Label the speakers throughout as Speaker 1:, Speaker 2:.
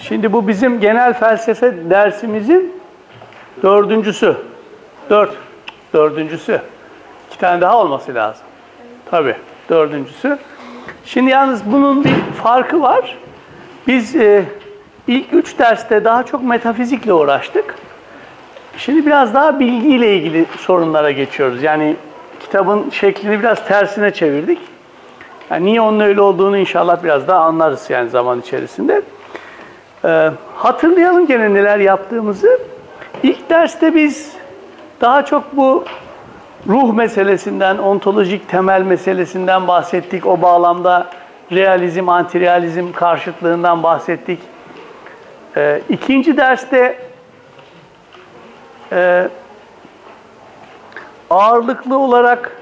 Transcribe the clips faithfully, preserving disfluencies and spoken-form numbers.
Speaker 1: Şimdi bu bizim genel felsefe dersimizin dördüncüsü. Dört. Dördüncüsü. İki tane daha olması lazım. Tabii. Dördüncüsü. Şimdi yalnız bunun bir farkı var. Biz e, ilk üç derste daha çok metafizikle uğraştık. Şimdi biraz daha bilgiyle ilgili sorunlara geçiyoruz. Yani kitabın şeklini biraz tersine çevirdik. Yani niye onun öyle olduğunu inşallah biraz daha anlarız yani zaman içerisinde. Ee, hatırlayalım gene neler yaptığımızı. İlk derste biz daha çok bu ruh meselesinden, ontolojik temel meselesinden bahsettik. O bağlamda realizm, antirealizm karşıtlığından bahsettik. Ee, ikinci derste e, ağırlıklı olarak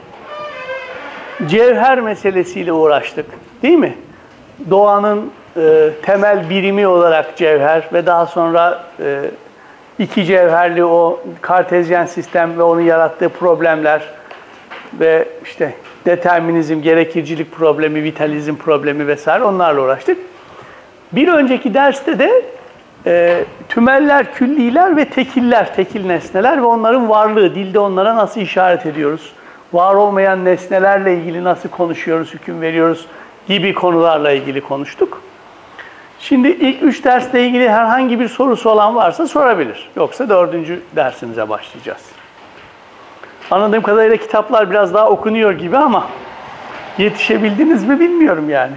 Speaker 1: cevher meselesiyle uğraştık. Değil mi? Doğanın e, temel birimi olarak cevher ve daha sonra e, iki cevherli o kartezyen sistem ve onun yarattığı problemler ve işte determinizm, gerekircilik problemi, vitalizm problemi vesaire onlarla uğraştık. Bir önceki derste de e, tümeller, külliler ve tekiller, tekil nesneler ve onların varlığı, dilde onlara nasıl işaret ediyoruz? Var olmayan nesnelerle ilgili nasıl konuşuyoruz, hüküm veriyoruz gibi konularla ilgili konuştuk. Şimdi ilk üç dersle ilgili herhangi bir sorusu olan varsa sorabilir. Yoksa dördüncü dersimize başlayacağız. Anladığım kadarıyla kitaplar biraz daha okunuyor gibi ama yetişebildiniz mi bilmiyorum yani.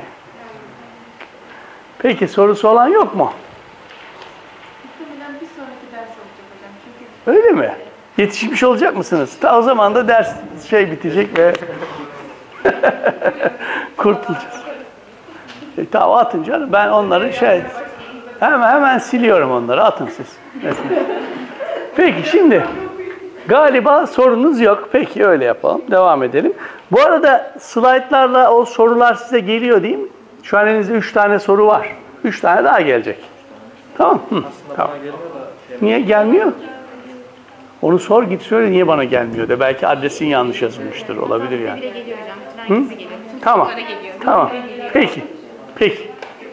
Speaker 1: Peki sorusu olan yok mu?
Speaker 2: Bir sonraki ders olacak hocam. Çünkü...
Speaker 1: Öyle mi? Yetişmiş olacak mısınız? Ta o zaman da ders şey bitecek ve kurtulacağız. E, tamam atın canım. Ben onları şey hemen hemen siliyorum onları. Atın siz. Mesela. Peki şimdi galiba sorunuz yok. Peki öyle yapalım. Devam edelim. Bu arada slaytlarla o sorular size geliyor değil mi? Şu an elinizde üç tane soru var. Üç tane daha gelecek. Tamam. Hı, tamam. Niye gelmiyor? Onu sor git söyle niye bana gelmiyor de. Belki adresin yanlış yazılmıştır. Olabilir yani.
Speaker 2: Bire geliyor hocam. Bütün herkese geliyor. Bütün
Speaker 1: Tamam.
Speaker 2: geliyor.
Speaker 1: Tamam. Peki. Peki.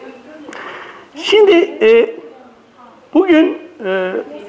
Speaker 1: Şimdi e, bugün e,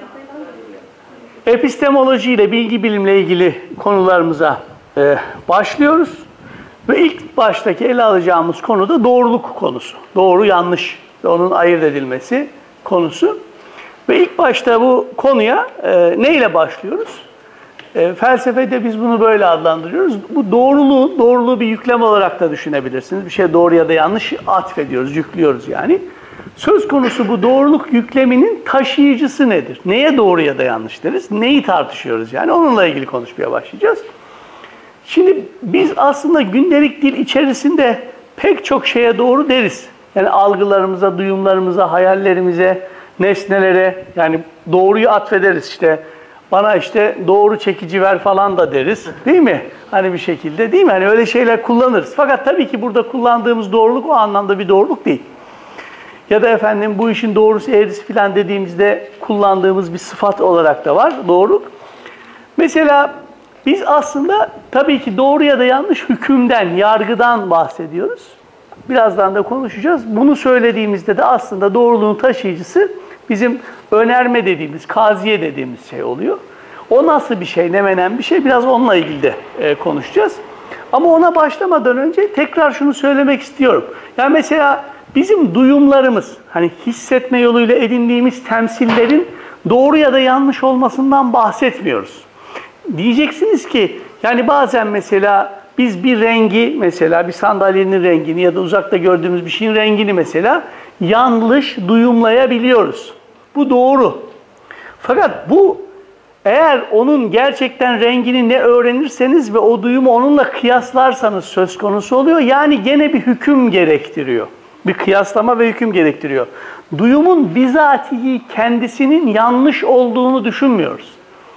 Speaker 1: epistemoloji ile bilgi bilimle ilgili konularımıza e, başlıyoruz. Ve ilk baştaki ele alacağımız konu da doğruluk konusu. Doğru yanlış ve onun ayırt edilmesi konusu. Ve ilk başta bu konuya e, neyle başlıyoruz? E, felsefede biz bunu böyle adlandırıyoruz. Bu doğruluğu, doğruluğu bir yüklem olarak da düşünebilirsiniz. Bir şey doğru ya da yanlış atfediyoruz, yüklüyoruz yani. Söz konusu bu doğruluk yükleminin taşıyıcısı nedir? Neye doğru ya da yanlış deriz? Neyi tartışıyoruz yani? Onunla ilgili konuşmaya başlayacağız. Şimdi biz aslında gündelik dil içerisinde pek çok şeye doğru deriz. Yani algılarımıza, duyumlarımıza, hayallerimize, nesnelere yani doğruyu atfederiz işte. Bana işte doğru çekici ver falan da deriz. Değil mi? Hani bir şekilde değil mi? Hani öyle şeyler kullanırız. Fakat tabii ki burada kullandığımız doğruluk o anlamda bir doğruluk değil. Ya da efendim bu işin doğrusu eğrisi falan dediğimizde kullandığımız bir sıfat olarak da var doğruluk. Mesela biz aslında tabii ki doğru ya da yanlış hükümden, yargıdan bahsediyoruz. Birazdan da konuşacağız. Bunu söylediğimizde de aslında doğruluğun taşıyıcısı bizim önerme dediğimiz, kaziye dediğimiz şey oluyor. O nasıl bir şey, ne menen bir şey biraz onunla ilgili de e, konuşacağız. Ama ona başlamadan önce tekrar şunu söylemek istiyorum. Yani mesela bizim duyumlarımız, hani hissetme yoluyla edindiğimiz temsillerin doğru ya da yanlış olmasından bahsetmiyoruz. Diyeceksiniz ki yani bazen mesela biz bir rengi mesela bir sandalyenin rengini ya da uzakta gördüğümüz bir şeyin rengini mesela yanlış duyumlayabiliyoruz. Bu doğru. Fakat bu eğer onun gerçekten rengini ne öğrenirseniz ve o duyumu onunla kıyaslarsanız söz konusu oluyor. Yani gene bir hüküm gerektiriyor. Bir kıyaslama ve hüküm gerektiriyor. Duyumun bizatihi kendisinin yanlış olduğunu düşünmüyoruz.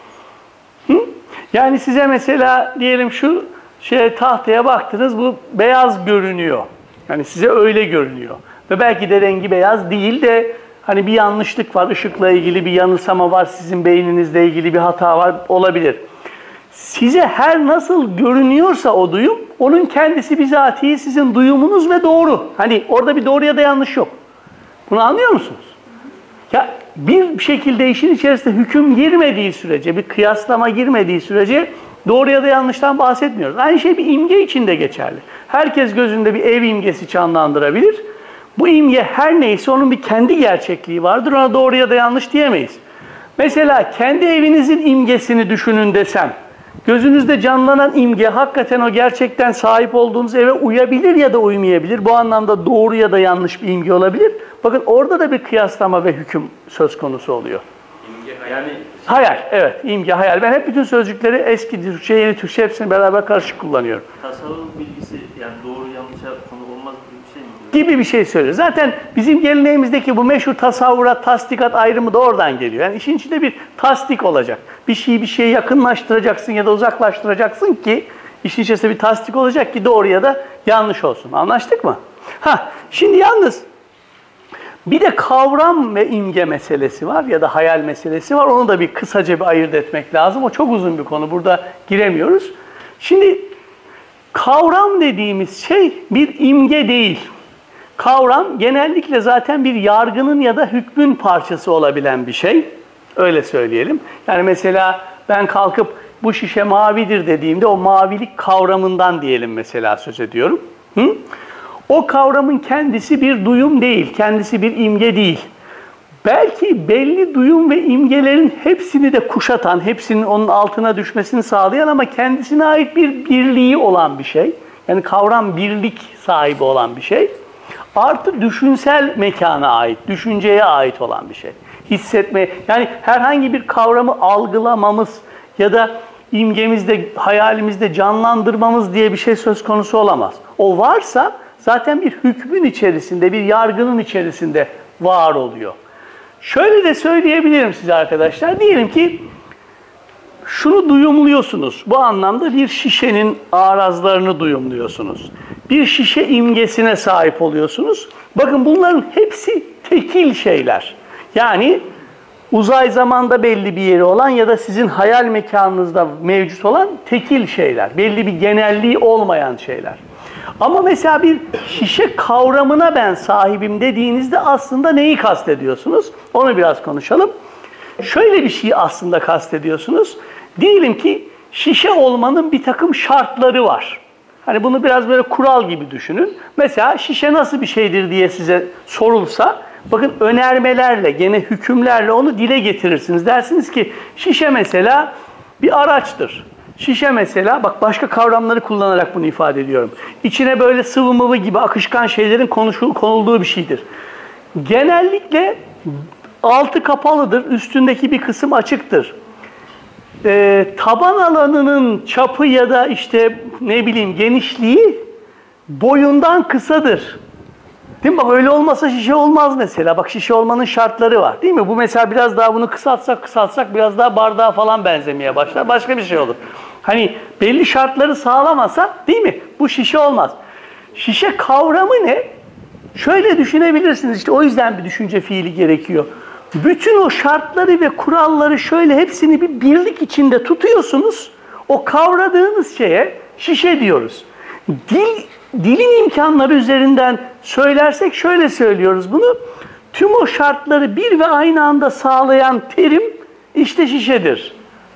Speaker 1: Hı? Yani size mesela diyelim şu şey tahtaya baktınız bu beyaz görünüyor. Yani size öyle görünüyor. Ve belki de rengi beyaz değil de hani bir yanlışlık var, ışıkla ilgili bir yanılsama var, sizin beyninizle ilgili bir hata var, olabilir. Size her nasıl görünüyorsa o duyum, onun kendisi bizatihi sizin duyumunuz ve doğru. Hani orada bir doğru ya da yanlış yok. Bunu anlıyor musunuz? Ya bir şekilde işin içerisinde hüküm girmediği sürece, bir kıyaslama girmediği sürece doğru ya da yanlıştan bahsetmiyoruz. Aynı şey bir imge için de geçerli. Herkes gözünde bir ev imgesi canlandırabilir. Bu imge her neyse onun bir kendi gerçekliği vardır. Ona doğru ya da yanlış diyemeyiz. Mesela kendi evinizin imgesini düşünün desem, gözünüzde canlanan imge hakikaten o gerçekten sahip olduğunuz eve uyabilir ya da uymayabilir. Bu anlamda doğru ya da yanlış bir imge olabilir. Bakın orada da bir kıyaslama ve hüküm söz konusu oluyor.
Speaker 3: İmge hayal mi?
Speaker 1: Hayal, evet. İmge, hayal. Ben hep bütün sözcükleri eski Türkçe, yeni Türkçe hepsini beraber karışık kullanıyorum.
Speaker 3: Tasavvuf bilgisi yani doğru yanlışa konu olmaz gibi bir şey mi?
Speaker 1: Gibi bir şey söylüyor. Zaten bizim geleneğimizdeki bu meşhur tasavvurat, tasdikat ayrımı da oradan geliyor. Yani işin içinde bir tasdik olacak. Bir şeyi bir şeye yakınlaştıracaksın ya da uzaklaştıracaksın ki işin içerisinde bir tasdik olacak ki doğru ya da yanlış olsun. Anlaştık mı? Ha, şimdi yalnız bir de kavram ve imge meselesi var ya da hayal meselesi var. Onu da bir kısaca bir ayırt etmek lazım. O çok uzun bir konu. Burada giremiyoruz. Şimdi kavram dediğimiz şey bir imge değil. Kavram genellikle zaten bir yargının ya da hükmün parçası olabilen bir şey. Öyle söyleyelim. Yani mesela ben kalkıp bu şişe mavidir dediğimde o mavilik kavramından diyelim mesela söz ediyorum. Hı? O kavramın kendisi bir duyum değil, kendisi bir imge değil. Belki belli duyum ve imgelerin hepsini de kuşatan, hepsinin onun altına düşmesini sağlayan ama kendisine ait bir birliği olan bir şey. Yani kavram birlik sahibi olan bir şey. Artı düşünsel mekana ait, düşünceye ait olan bir şey. Hissetme, yani herhangi bir kavramı algılamamız ya da imgemizde, hayalimizde canlandırmamız diye bir şey söz konusu olamaz. O varsa zaten bir hükmün içerisinde, bir yargının içerisinde var oluyor. Şöyle de söyleyebilirim size arkadaşlar. Diyelim ki şunu duyumluyorsunuz. Bu anlamda bir şişenin arazlarını duyumluyorsunuz. Bir şişe imgesine sahip oluyorsunuz. Bakın bunların hepsi tekil şeyler. Yani uzay zamanda belli bir yeri olan ya da sizin hayal mekanınızda mevcut olan tekil şeyler. Belli bir genelliği olmayan şeyler. Ama mesela bir şişe kavramına ben sahibim dediğinizde aslında neyi kastediyorsunuz? Onu biraz konuşalım. Şöyle bir şeyi aslında kastediyorsunuz. Diyelim ki şişe olmanın bir takım şartları var. Hani bunu biraz böyle kural gibi düşünün. Mesela şişe nasıl bir şeydir diye size sorulsa, bakın önermelerle, gene hükümlerle onu dile getirirsiniz. Dersiniz ki şişe mesela bir araçtır. Şişe mesela, bak başka kavramları kullanarak bunu ifade ediyorum. İçine böyle sıvı mıvı gibi akışkan şeylerin konuşul, konulduğu bir şeydir. Genellikle altı kapalıdır, üstündeki bir kısım açıktır. Ee, taban alanının çapı ya da işte ne bileyim genişliği boyundan kısadır. Değil mi? Bak öyle olmasa şişe olmaz mesela. Bak şişe olmanın şartları var. Değil mi? Bu mesela biraz daha bunu kısaltsak kısaltsak biraz daha bardağa falan benzemeye başlar. Başka bir şey olur. Hani belli şartları sağlamasa değil mi? Bu şişe olmaz. Şişe kavramı ne? Şöyle düşünebilirsiniz. İşte o yüzden bir düşünce fiili gerekiyor. Bütün o şartları ve kuralları şöyle hepsini bir birlik içinde tutuyorsunuz. O kavradığınız şeye şişe diyoruz. Dil, dilin imkanları üzerinden söylersek şöyle söylüyoruz bunu. Tüm o şartları bir ve aynı anda sağlayan terim işte şişedir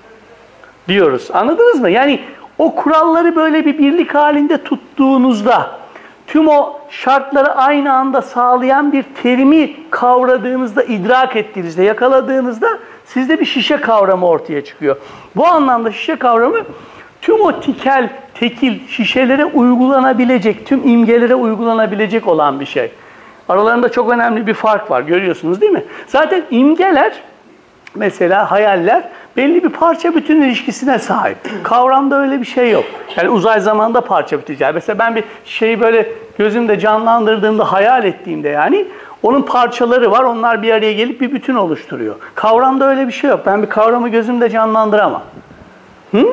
Speaker 1: diyoruz. Anladınız mı? Yani o kuralları böyle bir birlik halinde tuttuğunuzda, tüm o şartları aynı anda sağlayan bir terimi kavradığınızda, idrak ettiğinizde, yakaladığınızda sizde bir şişe kavramı ortaya çıkıyor. Bu anlamda şişe kavramı tüm o tikel, tekil şişelere uygulanabilecek, tüm imgelere uygulanabilecek olan bir şey. Aralarında çok önemli bir fark var, görüyorsunuz değil mi? Zaten imgeler, mesela hayaller belli bir parça bütün ilişkisine sahip. Kavramda öyle bir şey yok. Yani uzay zamanda parça bütün. Yani mesela ben bir şeyi böyle gözümde canlandırdığımda, hayal ettiğimde yani onun parçaları var. Onlar bir araya gelip bir bütün oluşturuyor. Kavramda öyle bir şey yok. Ben bir kavramı gözümde canlandıramam. Hı?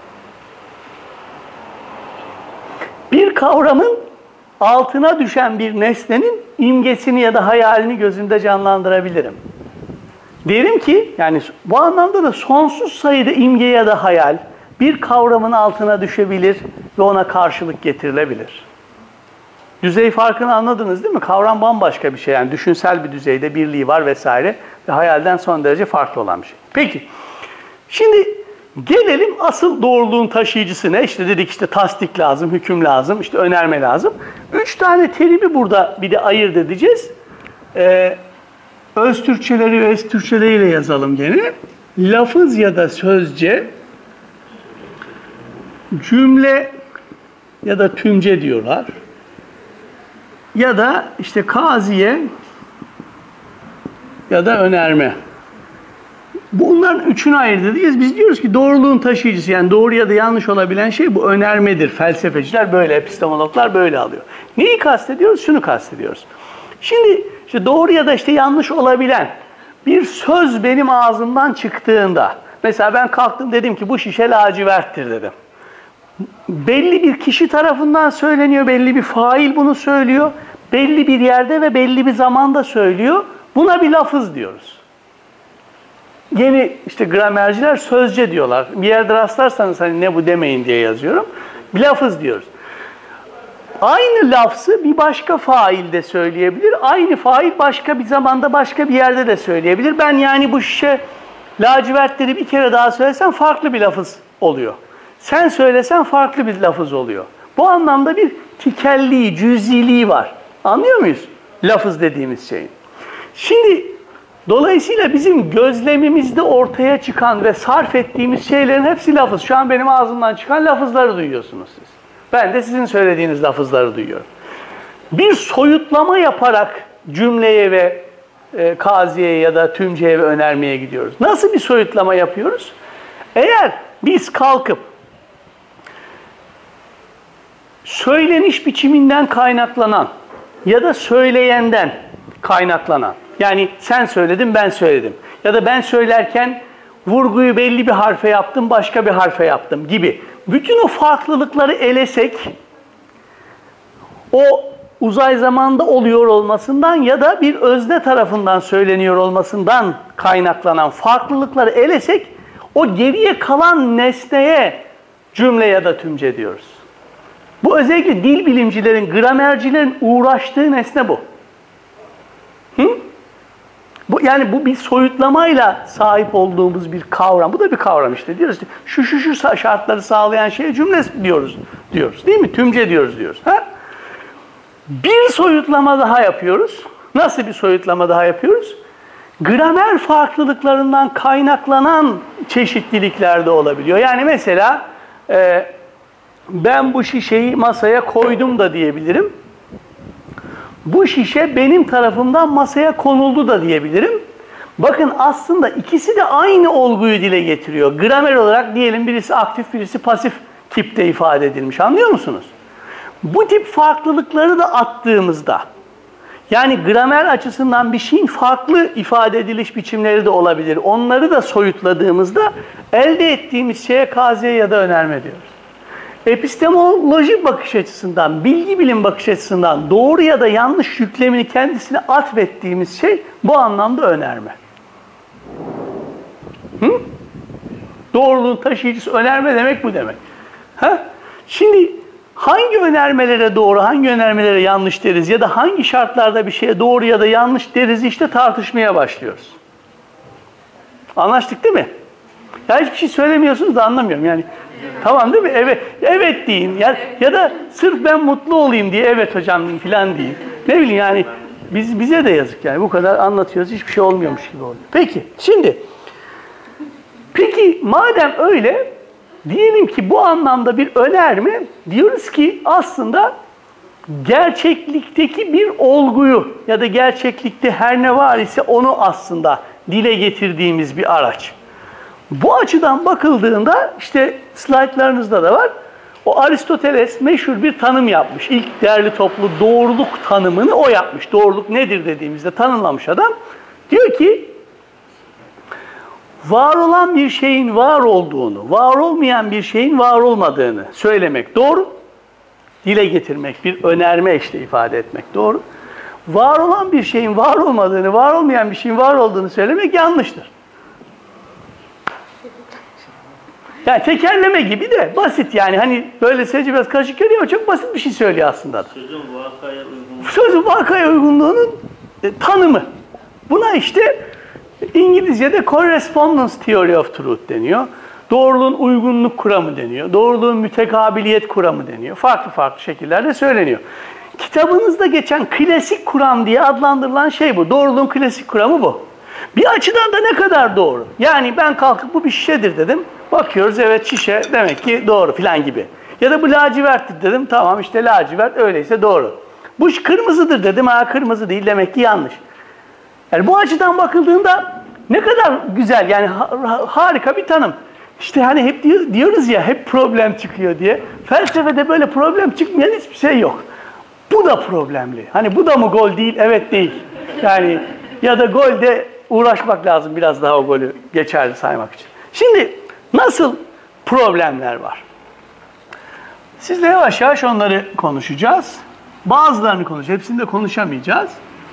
Speaker 1: Bir kavramın altına düşen bir nesnenin imgesini ya da hayalini gözümde canlandırabilirim. Derim ki, yani bu anlamda da sonsuz sayıda imge ya da hayal bir kavramın altına düşebilir ve ona karşılık getirilebilir. Düzey farkını anladınız değil mi? Kavram bambaşka bir şey. Yani düşünsel bir düzeyde birliği var vesaire. Ve hayalden son derece farklı olan bir şey. Peki, şimdi gelelim asıl doğruluğun taşıyıcısına. İşte dedik işte tasdik lazım, hüküm lazım, işte önerme lazım. Üç tane terimi burada bir de ayırt edeceğiz. Ee, öz Türkçeleri ve öz Türkçeleriyle yazalım gene. Lafız ya da sözce, cümle ya da tümce diyorlar. Ya da işte kaziye ya da önerme. Bunların üçünü ayırt edeceğiz. Biz diyoruz ki doğruluğun taşıyıcısı, yani doğru ya da yanlış olabilen şey bu önermedir. Felsefeciler böyle, epistemologlar böyle alıyor. Neyi kastediyoruz? Şunu kastediyoruz. Şimdi işte doğru ya da işte yanlış olabilen bir söz benim ağzımdan çıktığında, mesela ben kalktım dedim ki bu şişe laciverttir dedim. Belli bir kişi tarafından söyleniyor, belli bir fail bunu söylüyor. Belli bir yerde ve belli bir zamanda söylüyor. Buna bir lafız diyoruz. Yeni işte gramerciler sözce diyorlar. Bir yerde rastlarsanız hani ne bu demeyin diye yazıyorum. Bir lafız diyoruz. Aynı lafzı bir başka fail de söyleyebilir. Aynı fail başka bir zamanda başka bir yerde de söyleyebilir. Ben yani bu şişe lacivertleri bir kere daha söylesem farklı bir lafız oluyor. Sen söylesen farklı bir lafız oluyor. Bu anlamda bir tikelliği, cüziliği var. Anlıyor muyuz? Lafız dediğimiz şeyin. Şimdi dolayısıyla bizim gözlemimizde ortaya çıkan ve sarf ettiğimiz şeylerin hepsi lafız. Şu an benim ağzımdan çıkan lafızları duyuyorsunuz siz. Ben de sizin söylediğiniz lafızları duyuyorum. Bir soyutlama yaparak cümleye ve e, kaziyeye ya da tümceye ve önermeye gidiyoruz. Nasıl bir soyutlama yapıyoruz? Eğer biz kalkıp söyleniş biçiminden kaynaklanan ya da söyleyenden kaynaklanan, yani sen söyledin ben söyledim ya da ben söylerken vurguyu belli bir harfe yaptım başka bir harfe yaptım gibi bütün o farklılıkları elesek, o uzay zamanda oluyor olmasından ya da bir özne tarafından söyleniyor olmasından kaynaklanan farklılıkları elesek, o geriye kalan nesneye cümle ya da tümce diyoruz. Bu özellikle dil bilimcilerin, gramercilerin uğraştığı nesne bu. Hı? Bu yani bu bir soyutlamayla sahip olduğumuz bir kavram. Bu da bir kavram işte. Diyoruz ki şu şu şu şartları sağlayan şeye cümle diyoruz. Diyoruz. Değil mi? Tümce diyoruz diyoruz. Ha? Bir soyutlama daha yapıyoruz. Nasıl bir soyutlama daha yapıyoruz? Gramer farklılıklarından kaynaklanan çeşitlilikler de olabiliyor. Yani mesela e, ben bu şişeyi masaya koydum da diyebilirim. Bu şişe benim tarafımdan masaya konuldu da diyebilirim. Bakın aslında ikisi de aynı olguyu dile getiriyor. Gramer olarak diyelim birisi aktif, birisi pasif tipte ifade edilmiş. Anlıyor musunuz? Bu tip farklılıkları da attığımızda, yani gramer açısından bir şeyin farklı ifade ediliş biçimleri de olabilir. Onları da soyutladığımızda elde ettiğimiz şeye kaziye ya da önerme diyoruz. Epistemoloji bakış açısından, bilgi bilim bakış açısından doğru ya da yanlış yüklemini kendisine atfettiğimiz şey bu anlamda önerme. Hı? Doğruluğun taşıyıcısı önerme demek bu demek. Ha? Şimdi hangi önermelere doğru, hangi önermelere yanlış deriz ya da hangi şartlarda bir şeye doğru ya da yanlış deriz işte tartışmaya başlıyoruz. Anlaştık değil mi? Ya hiçbir şey söylemiyorsunuz da anlamıyorum yani. Tamam değil mi? Evet, evet deyin. Ya, ya da sırf ben mutlu olayım diye evet hocam falan deyin. Ne bileyim yani biz bize de yazık yani bu kadar anlatıyoruz hiçbir şey olmuyormuş gibi oluyor. Peki şimdi peki madem öyle diyelim ki bu anlamda bir önerme diyoruz ki aslında gerçeklikteki bir olguyu ya da gerçeklikte her ne var ise onu aslında dile getirdiğimiz bir araç. Bu açıdan bakıldığında işte slaytlarınızda da var. O Aristoteles meşhur bir tanım yapmış. İlk değerli toplu doğruluk tanımını o yapmış. Doğruluk nedir dediğimizde tanımlamış adam. Diyor ki var olan bir şeyin var olduğunu, var olmayan bir şeyin var olmadığını söylemek doğru. Dile getirmek, bir önerme işte ifade etmek doğru. Var olan bir şeyin var olmadığını, var olmayan bir şeyin var olduğunu söylemek yanlıştır. Yani tekerleme gibi de basit yani. Hani böyle seyirci biraz karışık görüyor ama çok basit bir şey söylüyor aslında da.
Speaker 3: Sözün vakaya uygunluğu.
Speaker 1: Sözün vakaya uygunluğunun e, tanımı. Buna işte İngilizce'de correspondence theory of truth deniyor. Doğruluğun uygunluk kuramı deniyor. Doğruluğun mütekabiliyet kuramı deniyor. Farklı farklı şekillerde söyleniyor. Kitabınızda geçen klasik kuram diye adlandırılan şey bu. Doğruluğun klasik kuramı bu. Bir açıdan da ne kadar doğru. Yani ben kalkıp bu bir şişedir dedim. Bakıyoruz evet şişe demek ki doğru filan gibi. Ya da bu laciverttir dedim. Tamam işte lacivert öyleyse doğru. Bu kırmızıdır dedim. Ha kırmızı değil demek ki yanlış. Yani bu açıdan bakıldığında ne kadar güzel yani harika bir tanım. İşte hani hep diyoruz ya hep problem çıkıyor diye. Felsefede böyle problem çıkmayan hiçbir şey yok. Bu da problemli. Hani bu da mı gol değil? Evet değil. Yani ya da golde uğraşmak lazım biraz daha o golü geçerli saymak için. Şimdi nasıl problemler var? Sizle yavaş yavaş onları konuşacağız. Bazılarını konuşacağız. Hepsini de konuşamayacağız.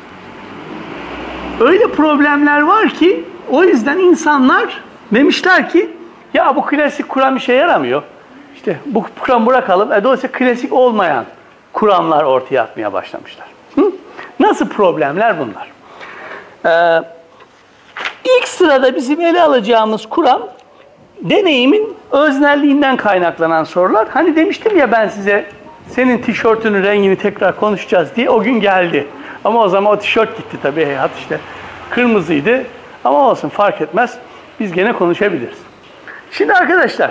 Speaker 1: Öyle problemler var ki o yüzden insanlar demişler ki ya bu klasik kuram işe yaramıyor. İşte bu kuramı bırakalım. E, dolayısıyla klasik olmayan kuramlar ortaya atmaya başlamışlar. Hı? Nasıl problemler bunlar? Ee, ilk sırada bizim ele alacağımız kuram deneyimin öznelliğinden kaynaklanan sorular. Hani demiştim ya ben size senin tişörtünün rengini tekrar konuşacağız diye o gün geldi. Ama o zaman o tişört gitti tabii heyhat işte. Kırmızıydı ama olsun fark etmez. Biz gene konuşabiliriz. Şimdi arkadaşlar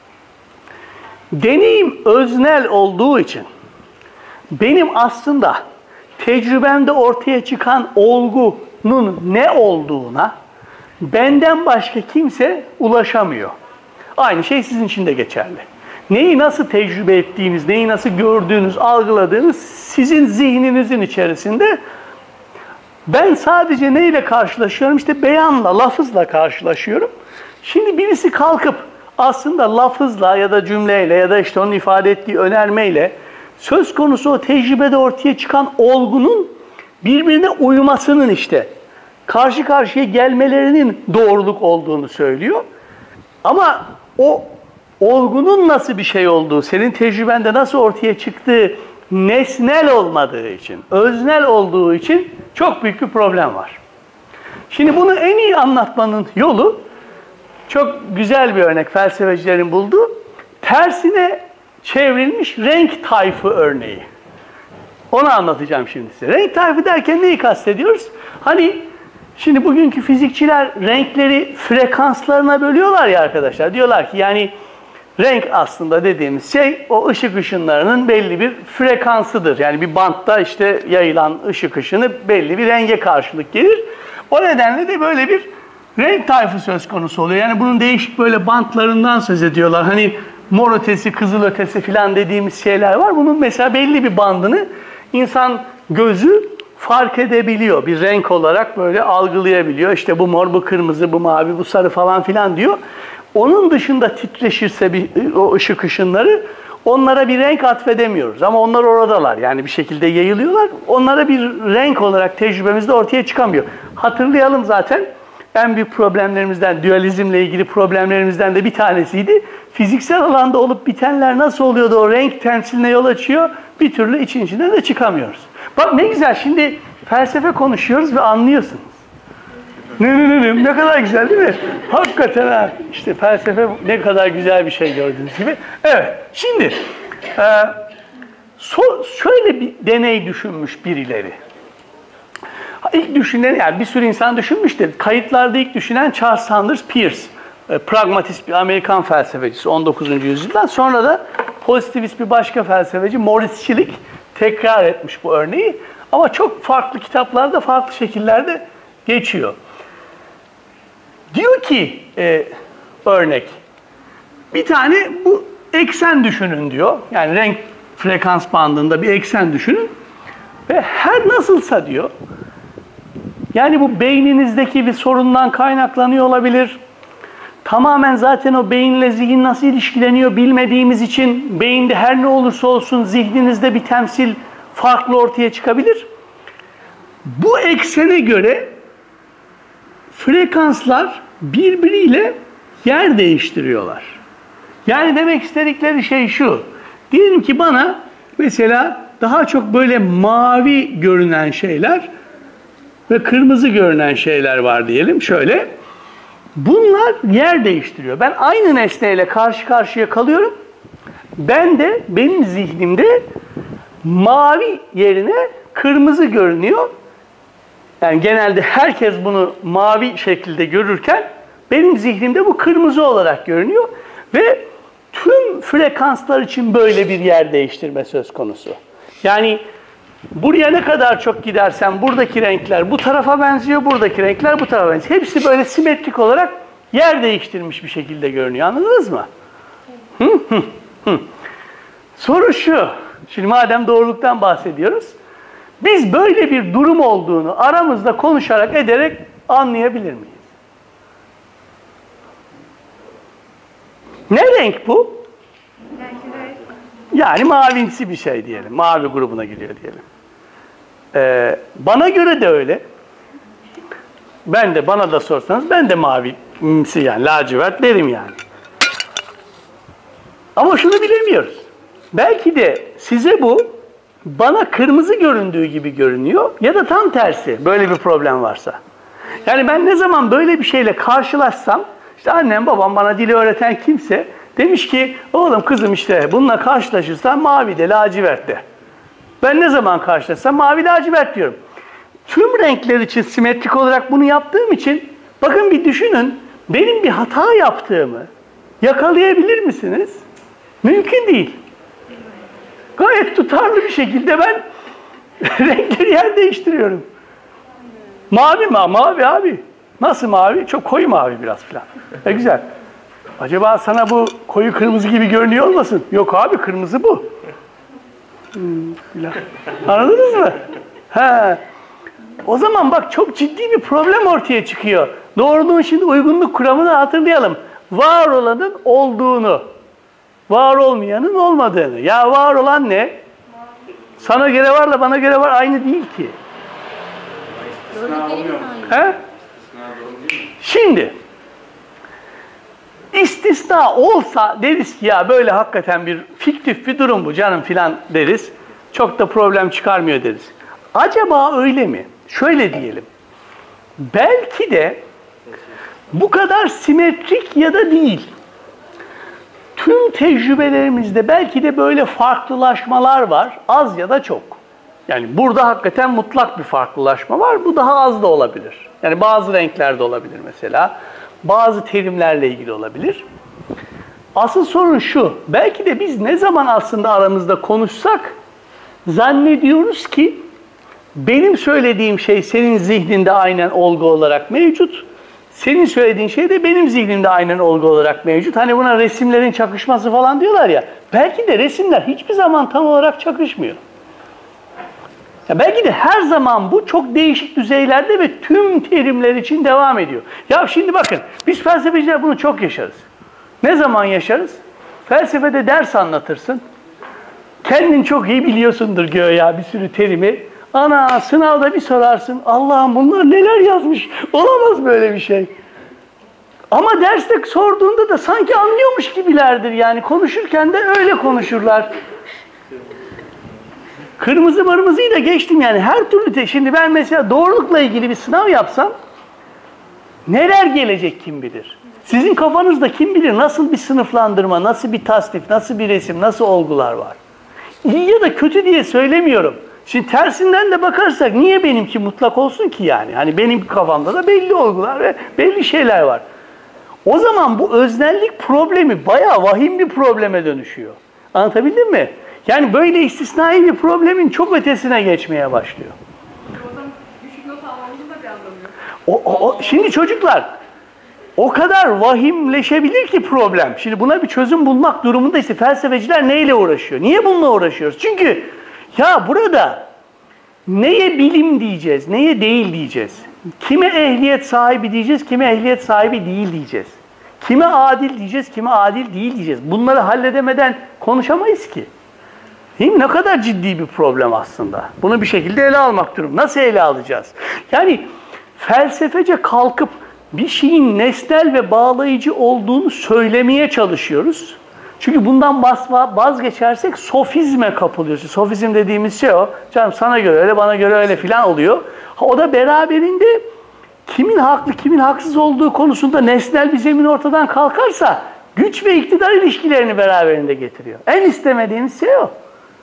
Speaker 1: deneyim öznel olduğu için benim aslında tecrübemde ortaya çıkan olgunun ne olduğuna benden başka kimse ulaşamıyor. Aynı şey sizin için de geçerli. Neyi nasıl tecrübe ettiğiniz, neyi nasıl gördüğünüz, algıladığınız sizin zihninizin içerisinde. Ben sadece neyle karşılaşıyorum? İşte beyanla, lafızla karşılaşıyorum. Şimdi birisi kalkıp aslında lafızla ya da cümleyle ya da işte onun ifade ettiği önermeyle söz konusu o tecrübede ortaya çıkan olgunun birbirine uymasının işte karşı karşıya gelmelerinin doğruluk olduğunu söylüyor. Ama o olgunun nasıl bir şey olduğu, senin tecrübende nasıl ortaya çıktığı nesnel olmadığı için, öznel olduğu için çok büyük bir problem var. Şimdi bunu en iyi anlatmanın yolu çok güzel bir örnek felsefecilerin bulduğu tersine çevrilmiş renk tayfı örneği. Onu anlatacağım şimdi size. Renk tayfı derken neyi kastediyoruz? Hani şimdi bugünkü fizikçiler renkleri frekanslarına bölüyorlar ya arkadaşlar. Diyorlar ki yani renk aslında dediğimiz şey o ışık ışınlarının belli bir frekansıdır. Yani bir bantta işte yayılan ışık ışını belli bir renge karşılık gelir. O nedenle de böyle bir renk tayfı söz konusu oluyor. Yani bunun değişik böyle bantlarından söz ediyorlar. Hani mor ötesi, kızıl ötesi filan dediğimiz şeyler var. Bunun mesela belli bir bandını insan gözü fark edebiliyor. Bir renk olarak böyle algılayabiliyor. İşte bu mor, bu kırmızı, bu mavi, bu sarı falan filan diyor. Onun dışında titreşirse bir, o ışık ışınları onlara bir renk atfedemiyoruz. Ama onlar oradalar. Yani bir şekilde yayılıyorlar. Onlara bir renk olarak tecrübemizde ortaya çıkamıyor. Hatırlayalım zaten en büyük problemlerimizden, dualizmle ilgili problemlerimizden de bir tanesiydi. Fiziksel alanda olup bitenler nasıl oluyordu o renk temsiline yol açıyor. Bir türlü için içinden de çıkamıyoruz. Bak ne güzel şimdi felsefe konuşuyoruz ve anlıyorsunuz. Ne ne ne ne kadar güzel değil mi? Hakikaten ha. İşte felsefe ne kadar güzel bir şey gördüğünüz gibi. Evet. Şimdi e, so, şöyle bir deney düşünmüş birileri. İlk düşünen yani bir sürü insan düşünmüştür. Kayıtlarda ilk düşünen Charles Sanders Peirce. E, pragmatist bir Amerikan felsefecisi on dokuzuncu yüzyıldan. Sonra da pozitivist bir başka felsefeci Maurice Schilling tekrar etmiş bu örneği. Ama çok farklı kitaplarda farklı şekillerde geçiyor. Diyor ki e, örnek, bir tane bu eksen düşünün diyor. Yani renk frekans bandında bir eksen düşünün. Ve her nasılsa diyor, yani bu beyninizdeki bir sorundan kaynaklanıyor olabilir. Tamamen zaten o beyinle zihin nasıl ilişkileniyor bilmediğimiz için beyinde her ne olursa olsun zihninizde bir temsil farklı ortaya çıkabilir. Bu eksene göre frekanslar birbiriyle yer değiştiriyorlar. Yani demek istedikleri şey şu. Diyelim ki bana mesela daha çok böyle mavi görünen şeyler ve kırmızı görünen şeyler var diyelim şöyle. Bunlar yer değiştiriyor. Ben aynı nesneyle karşı karşıya kalıyorum. Ben de benim zihnimde mavi yerine kırmızı görünüyor. Yani genelde herkes bunu mavi şekilde görürken benim zihnimde bu kırmızı olarak görünüyor. Ve tüm frekanslar için böyle bir yer değiştirme söz konusu. Yani buraya ne kadar çok gidersem buradaki renkler bu tarafa benziyor, buradaki renkler bu tarafa benziyor. Hepsi böyle simetrik olarak yer değiştirmiş bir şekilde görünüyor. Anladınız mı? Hı? Hı. Hı. Soru şu. Şimdi madem doğruluktan bahsediyoruz. Biz böyle bir durum olduğunu aramızda konuşarak ederek anlayabilir miyiz? Ne renk bu? Yani mavimsi bir şey diyelim. Mavi grubuna giriyor diyelim. Ee, bana göre de öyle. Ben de bana da sorsanız ben de mavimsi yani lacivert derim yani. Ama şunu bilemiyoruz. Belki de size bu bana kırmızı göründüğü gibi görünüyor ya da tam tersi böyle bir problem varsa. Yani ben ne zaman böyle bir şeyle karşılaşsam işte annem babam bana dili öğreten kimse demiş ki oğlum kızım işte bununla karşılaşırsan mavi de lacivert de. Ben ne zaman karşılaşsam mavi lacivert diyorum. Tüm renkler için simetrik olarak bunu yaptığım için bakın bir düşünün benim bir hata yaptığımı yakalayabilir misiniz? Mümkün değil. Gayet tutarlı bir şekilde ben renkleri yer değiştiriyorum. Mavi mi? Mavi abi. Nasıl mavi? Çok koyu mavi biraz falan. Ne güzel. Acaba sana bu koyu kırmızı gibi görünüyor olmasın? Yok abi kırmızı bu. Hmm, anladınız mı? He. O zaman bak çok ciddi bir problem ortaya çıkıyor. Doğruluğun şimdi uygunluk kuramını hatırlayalım. Var olanın olduğunu, var olmayanın olmadığını. Ya var olan ne? Sana göre varla bana göre var aynı değil ki. He? Şimdi istisna olsa deriz ki ya böyle hakikaten bir fiktif bir durum bu canım filan deriz. Çok da problem çıkarmıyor deriz. Acaba öyle mi? Şöyle diyelim. Belki de bu kadar simetrik ya da değil. Tüm tecrübelerimizde belki de böyle farklılaşmalar var. Az ya da çok. Yani burada hakikaten mutlak bir farklılaşma var. Bu daha az da olabilir. Yani bazı renklerde olabilir mesela. Bazı terimlerle ilgili olabilir. Asıl sorun şu. Belki de biz ne zaman aslında aramızda konuşsak zannediyoruz ki benim söylediğim şey senin zihninde aynen olgu olarak mevcut. Senin söylediğin şey de benim zihnimde aynen olgu olarak mevcut. Hani buna resimlerin çakışması falan diyorlar ya. Belki de resimler hiçbir zaman tam olarak çakışmıyor. Ya belki de her zaman bu çok değişik düzeylerde ve tüm terimler için devam ediyor. Ya şimdi bakın biz felsefeciler bunu çok yaşarız. Ne zaman yaşarız? Felsefede ders anlatırsın. Kendin çok iyi biliyorsundur güya bir sürü terimi. Ana sınavda bir sorarsın. Allah'ım bunlar neler yazmış. Olamaz böyle bir şey. Ama derste sorduğunda da sanki anlıyormuş gibilerdir yani. Konuşurken de öyle konuşurlar. Kırmızı mırmızıyı da geçtim yani. Her türlü te- şimdi ben mesela doğrulukla ilgili bir sınav yapsam neler gelecek kim bilir. Sizin kafanızda kim bilir nasıl bir sınıflandırma, nasıl bir tasnif, nasıl bir resim, nasıl olgular var. İyi ya da kötü diye söylemiyorum. Şimdi tersinden de bakarsak niye benimki mutlak olsun ki yani? Hani benim kafamda da belli olgular ve belli şeyler var. O zaman bu öznellik problemi bayağı vahim bir probleme dönüşüyor. Anlatabildim mi? Yani böyle istisnai bir problemin çok ötesine geçmeye başlıyor.
Speaker 2: O zaman düşük not almamızın da bir anlamı yok.
Speaker 1: O, o, o, şimdi çocuklar o kadar vahimleşebilir ki problem. Şimdi buna bir çözüm bulmak durumunda işte felsefeciler neyle uğraşıyor? Niye bununla uğraşıyoruz? Çünkü ya burada neye bilim diyeceğiz, neye değil diyeceğiz. Kime ehliyet sahibi diyeceğiz, kime ehliyet sahibi değil diyeceğiz. Kime adil diyeceğiz, kime adil değil diyeceğiz. Bunları halledemeden konuşamayız ki. Değil mi? Ne kadar ciddi bir problem aslında. Bunu bir şekilde ele almak durum. Nasıl ele alacağız? Yani felsefece kalkıp bir şeyin nesnel ve bağlayıcı olduğunu söylemeye çalışıyoruz. Çünkü bundan vazgeçersek sofizme kapılıyorsun. Sofizm dediğimiz şey o. Canım sana göre öyle, bana göre öyle filan oluyor. Ha, o da beraberinde kimin haklı, kimin haksız olduğu konusunda nesnel bir zemin ortadan kalkarsa güç ve iktidar ilişkilerini beraberinde getiriyor. En istemediğimiz şey o.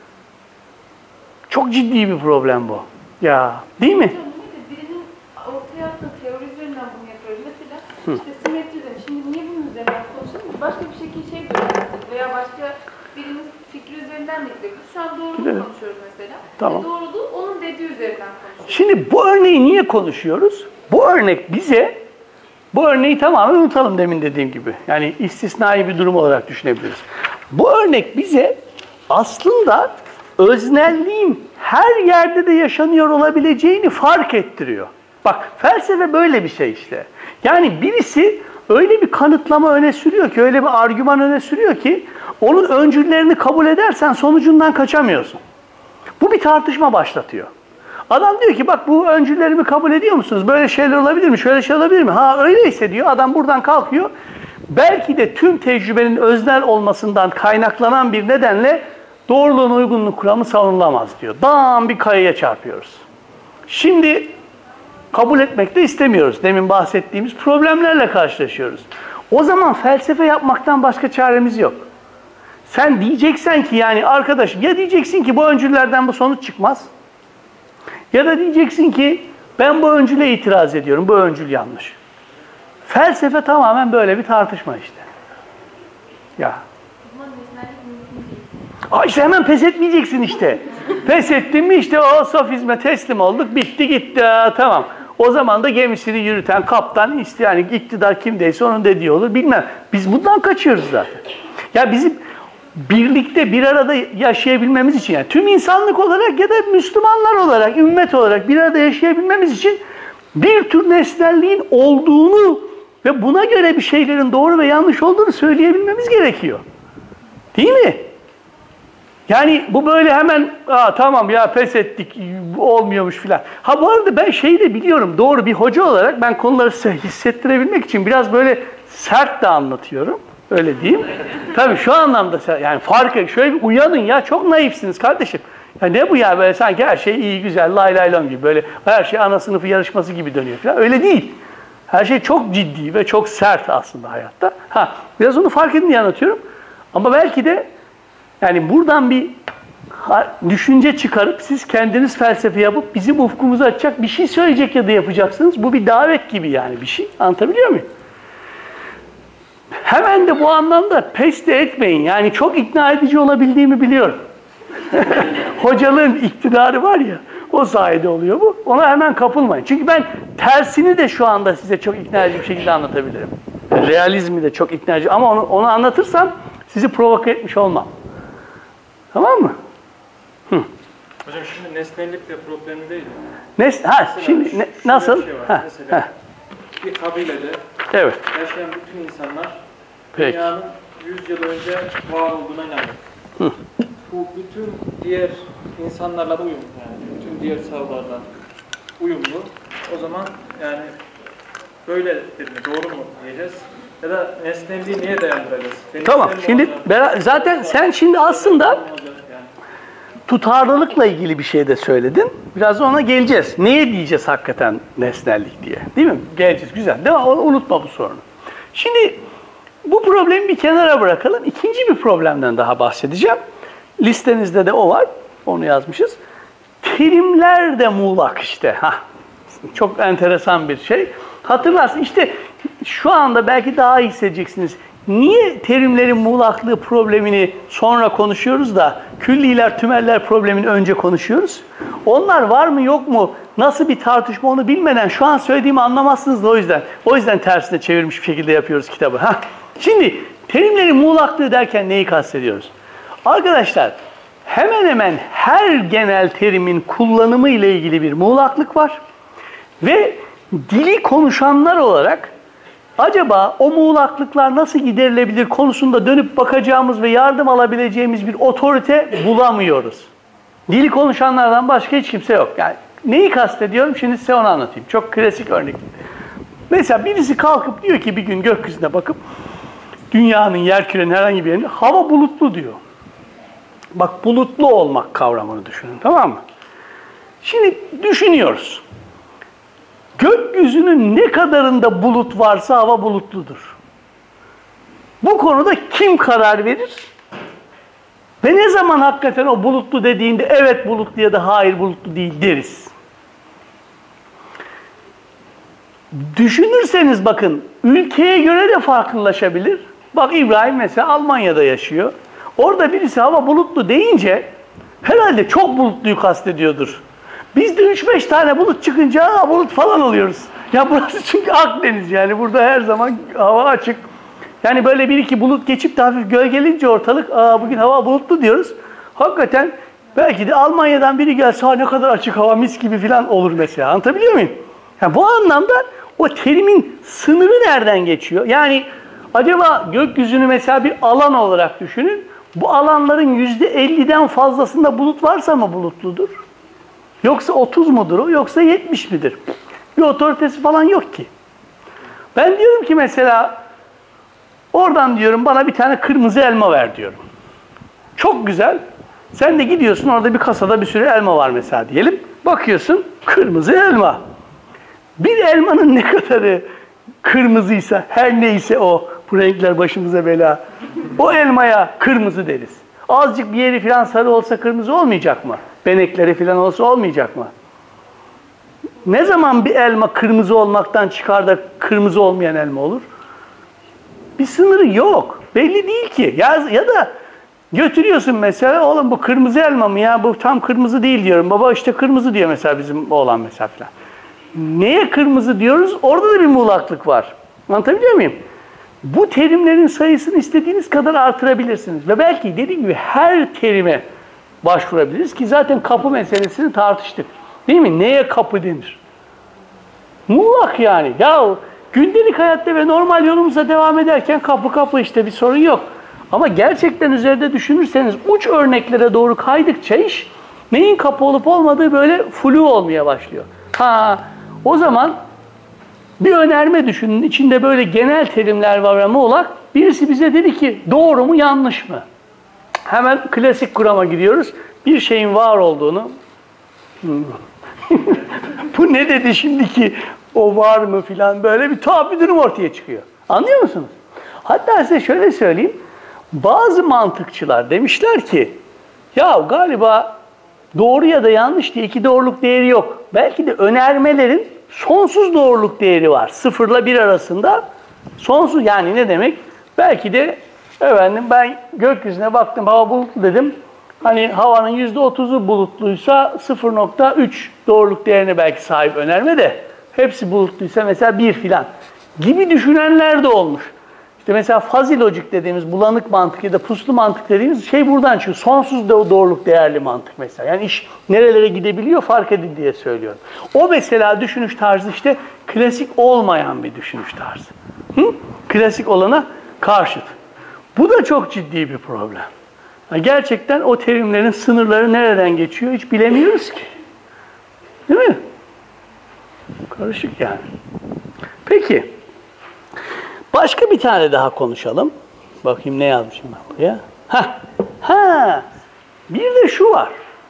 Speaker 1: Çok ciddi bir problem bu. Ya, değil mi?
Speaker 2: Birinin ortaya attığı teori üzerinden bunu yapıyoruz. Mesela işte simetri demiş. Şimdi niye bunun üzerinden konuşalım? Başka bir şekilde şey görebiliriz veya başka birinin fikri üzerinden de gidebiliriz. Şu an doğruluğu
Speaker 1: Evet.
Speaker 2: konuşuyoruz mesela.
Speaker 1: Tamam.
Speaker 2: Ve doğruluğu onun dediği üzerinden konuşuyoruz.
Speaker 1: Şimdi bu örneği niye konuşuyoruz? Bu örnek bize, bu örneği tamamen unutalım demin dediğim gibi. Yani istisnai bir durum olarak düşünebiliriz. Bu örnek bize aslında öznelliğin her yerde de yaşanıyor olabileceğini fark ettiriyor. Bak, felsefe böyle bir şey işte. Yani birisi öyle bir kanıtlama öne sürüyor ki, öyle bir argüman öne sürüyor ki onun öncüllerini kabul edersen sonucundan kaçamıyorsun. Bu bir tartışma başlatıyor. Adam diyor ki bak bu öncüllerimi kabul ediyor musunuz? Böyle şeyler olabilir mi? Şöyle şey olabilir mi? Ha öyleyse diyor. Adam buradan kalkıyor. Belki de tüm tecrübenin öznel olmasından kaynaklanan bir nedenle doğruluğun uygunluk kuramı savunulamaz diyor. Dağın bir kayaya çarpıyoruz. Şimdi kabul etmek de istemiyoruz. Demin bahsettiğimiz problemlerle karşılaşıyoruz. O zaman felsefe yapmaktan başka çaremiz yok. Sen diyeceksen ki yani arkadaşım ya diyeceksin ki bu öncüllerden bu sonuç çıkmaz. Ya da diyeceksin ki ben bu öncüle itiraz ediyorum. Bu öncül yanlış. Felsefe tamamen böyle bir tartışma işte. Ya.
Speaker 2: Ama nesnellik mümkün değil.
Speaker 1: Aa işte hemen pes etmeyeceksin işte. Pes ettin mi işte o sofizme teslim olduk. Bitti gitti. Aa, tamam. O zaman da gemisini yürüten kaptan işte yani iktidar kimdeyse onun dediği olur. Bilmem. Biz bundan kaçıyoruz zaten. Ya bizim birlikte bir arada yaşayabilmemiz için yani tüm insanlık olarak ya da Müslümanlar olarak, ümmet olarak bir arada yaşayabilmemiz için bir tür nesnelliğin olduğunu ve buna göre bir şeylerin doğru ve yanlış olduğunu söyleyebilmemiz gerekiyor. Değil mi? Yani bu böyle hemen aa tamam ya pes ettik olmuyormuş filan. Ha bu arada ben şeyi de biliyorum doğru bir hoca olarak ben konuları size hissettirebilmek için biraz böyle sert de anlatıyorum. Öyle diyeyim. Tabii şu anlamda yani fark şöyle bir uyanın ya çok naifsiniz kardeşim. Ya ne bu ya böyle sanki her şey iyi güzel lay lay lom gibi böyle her şey ana sınıfı yarışması gibi dönüyor falan. Öyle değil. Her şey çok ciddi ve çok sert aslında hayatta. Ha biraz onu fark edin diye anlatıyorum. Ama belki de yani buradan bir düşünce çıkarıp siz kendiniz felsefe yapıp bizim ufkumuzu açacak bir şey söyleyecek ya da yapacaksınız. Bu bir davet gibi yani bir şey. Anlatabiliyor muyum? Hemen de bu anlamda pes de etmeyin. Yani çok ikna edici olabildiğimi biliyorum. Hocalığın iktidarı var ya, o sayede oluyor bu. Ona hemen kapılmayın. Çünkü ben tersini de şu anda size çok ikna edici bir şekilde anlatabilirim. Realizmi de çok ikna edici. Ama onu, onu anlatırsam sizi provoke etmiş olmam. Tamam mı? Hı.
Speaker 4: Hocam şimdi nesnellik de problemi değil mi?
Speaker 1: Nes ha,
Speaker 4: Mesela
Speaker 1: şimdi ne,
Speaker 4: şu-
Speaker 1: nasıl?
Speaker 4: şöyle bir şey var.
Speaker 1: Ha,
Speaker 4: Mesela
Speaker 1: ha.
Speaker 4: bir kabilede
Speaker 1: Evet.
Speaker 4: yaşayan bütün insanlar
Speaker 1: Peki.
Speaker 4: dünyanın yüz yıl önce var olduğuna inanıyor.
Speaker 1: Hı.
Speaker 4: Bu bütün diğer insanlarla da uyumlu yani. Bütün diğer savlarla uyumlu. O zaman yani böyle dedim, doğru mu diyeceğiz? Ya da nesnelliği niye dayandıracağız?
Speaker 1: Tamam.
Speaker 4: Benimsel mi
Speaker 1: Şimdi
Speaker 4: olacak?
Speaker 1: bera- zaten sen şimdi aslında
Speaker 4: Ne olacak yani?
Speaker 1: tutarlılıkla ilgili bir şey de söyledin. Biraz ona geleceğiz. Neye diyeceğiz hakikaten nesnellik diye? Değil mi? Geleceğiz. Güzel. Değil mi? Onu unutma bu sorunu. Şimdi bu problemi bir kenara bırakalım. İkinci bir problemden daha bahsedeceğim. Listenizde de o var. Onu yazmışız. Terimler de muğlak işte. Hah. Çok enteresan bir şey. Hatırlarsın işte şu anda belki daha iyi hissedeceksiniz. Niye terimlerin muğlaklığı problemini sonra konuşuyoruz da külliler, tümeller problemini önce konuşuyoruz? Onlar var mı yok mu? Nasıl bir tartışma onu bilmeden şu an söylediğimi anlamazsınız da o yüzden. O yüzden tersine çevirmiş bir şekilde yapıyoruz kitabı. Heh. Şimdi terimlerin muğlaklığı derken neyi kastediyoruz? Arkadaşlar hemen hemen her genel terimin kullanımı ile ilgili bir muğlaklık var. Ve dili konuşanlar olarak acaba o muğlaklıklar nasıl giderilebilir konusunda dönüp bakacağımız ve yardım alabileceğimiz bir otorite bulamıyoruz. Dili konuşanlardan başka hiç kimse yok. Yani neyi kastediyorum? Şimdi size onu anlatayım. Çok klasik örnek. Mesela birisi kalkıp diyor ki bir gün gökyüzüne bakıp dünyanın, yerkürenin herhangi bir yerinde hava bulutlu diyor. Bak bulutlu olmak kavramını düşünün, tamam mı? Şimdi düşünüyoruz. Gökyüzünün ne kadarında bulut varsa hava bulutludur. Bu konuda kim karar verir? Ve ne zaman hakikaten o bulutlu dediğinde evet bulutlu ya da hayır bulutlu değil deriz. Düşünürseniz bakın, ülkeye göre de farklılaşabilir. Bak İbrahim mesela Almanya'da yaşıyor. Orada birisi hava bulutlu deyince herhalde çok bulutluyu kastediyordur. Biz de üç beş tane bulut çıkınca aa, bulut falan oluyoruz. Ya burası çünkü Akdeniz, yani burada her zaman hava açık. Yani böyle bir iki bulut geçip de hafif gölgelince ortalık, aa bugün hava bulutlu diyoruz. Hakikaten belki de Almanya'dan biri gelse ha ne kadar açık hava, mis gibi falan olur mesela. Anlatabiliyor muyum? Yani bu anlamda o terimin sınırı nereden geçiyor? Yani acaba gökyüzünü mesela bir alan olarak düşünün. Bu alanların yüzde elliden fazlasında bulut varsa mı bulutludur? Yoksa otuz mudur o? Yoksa yetmiş midir? Bir otoritesi falan yok ki. Ben diyorum ki mesela oradan diyorum bana bir tane kırmızı elma ver diyorum. Çok güzel. Sen de gidiyorsun, orada bir kasada bir sürü elma var mesela diyelim. Bakıyorsun kırmızı elma. Bir elmanın ne kadarı kırmızıysa, her neyse o, bu renkler başımıza bela. O elmaya kırmızı deriz. Azıcık bir yeri falan sarı olsa kırmızı olmayacak mı? Benekleri falan olsa olmayacak mı? Ne zaman bir elma kırmızı olmaktan çıkar da kırmızı olmayan elma olur? Bir sınırı yok. Belli değil ki. Ya, ya da götürüyorsun mesela, oğlum bu kırmızı elma mı ya? Bu tam kırmızı değil diyorum. Baba işte kırmızı diyor mesela bizim oğlan mesela falan. Neye kırmızı diyoruz? Orada da bir muğlaklık var. Anlatabiliyor muyum? Bu terimlerin sayısını istediğiniz kadar artırabilirsiniz. Ve belki dediğim gibi her terime başvurabiliriz ki zaten kapı meselesini tartıştık. Değil mi? Neye kapı denir? Muğlak yani. Ya gündelik hayatta ve normal yolumuza devam ederken kapı kapı işte bir sorun yok. Ama gerçekten üzerinde düşünürseniz uç örneklere doğru kaydıkça iş neyin kapı olup olmadığı böyle flu olmaya başlıyor. Ha, o zaman bir önerme düşünün. İçinde böyle genel terimler var ama muğlak. Birisi bize dedi ki doğru mu yanlış mı? Hemen klasik kurama gidiyoruz. Bir şeyin var olduğunu hmm. Bu ne dedi şimdi ki o var mı filan, böyle bir tuhaf bir durum ortaya çıkıyor. Anlıyor musunuz? Hatta size şöyle söyleyeyim. Bazı mantıkçılar demişler ki ya galiba doğru ya da yanlış diye iki doğruluk değeri yok. Belki de önermelerin sonsuz doğruluk değeri var. Sıfırla bir arasında sonsuz, yani ne demek? Belki de efendim ben gökyüzüne baktım, hava bulutlu dedim. Hani havanın yüzde otuzu bulutluysa sıfır nokta üç doğruluk değerine belki sahip önerme de hepsi bulutluysa mesela bir filan gibi düşünenler de olmuş. İşte mesela fuzzy logic dediğimiz bulanık mantık ya da puslu mantık dediğimiz şey buradan çıkıyor. Sonsuz doğruluk değerli mantık mesela. Yani iş nerelere gidebiliyor fark edin diye söylüyorum. O mesela düşünüş tarzı işte klasik olmayan bir düşünüş tarzı. Hı? Klasik olana karşıt. Bu da çok ciddi bir problem. Yani gerçekten o terimlerin sınırları nereden geçiyor hiç bilemiyoruz ki. Değil mi? Karışık yani. Peki. Başka bir tane daha konuşalım. Bakayım ne yazmışım ben buraya. Ha, ha. Bir de şu var.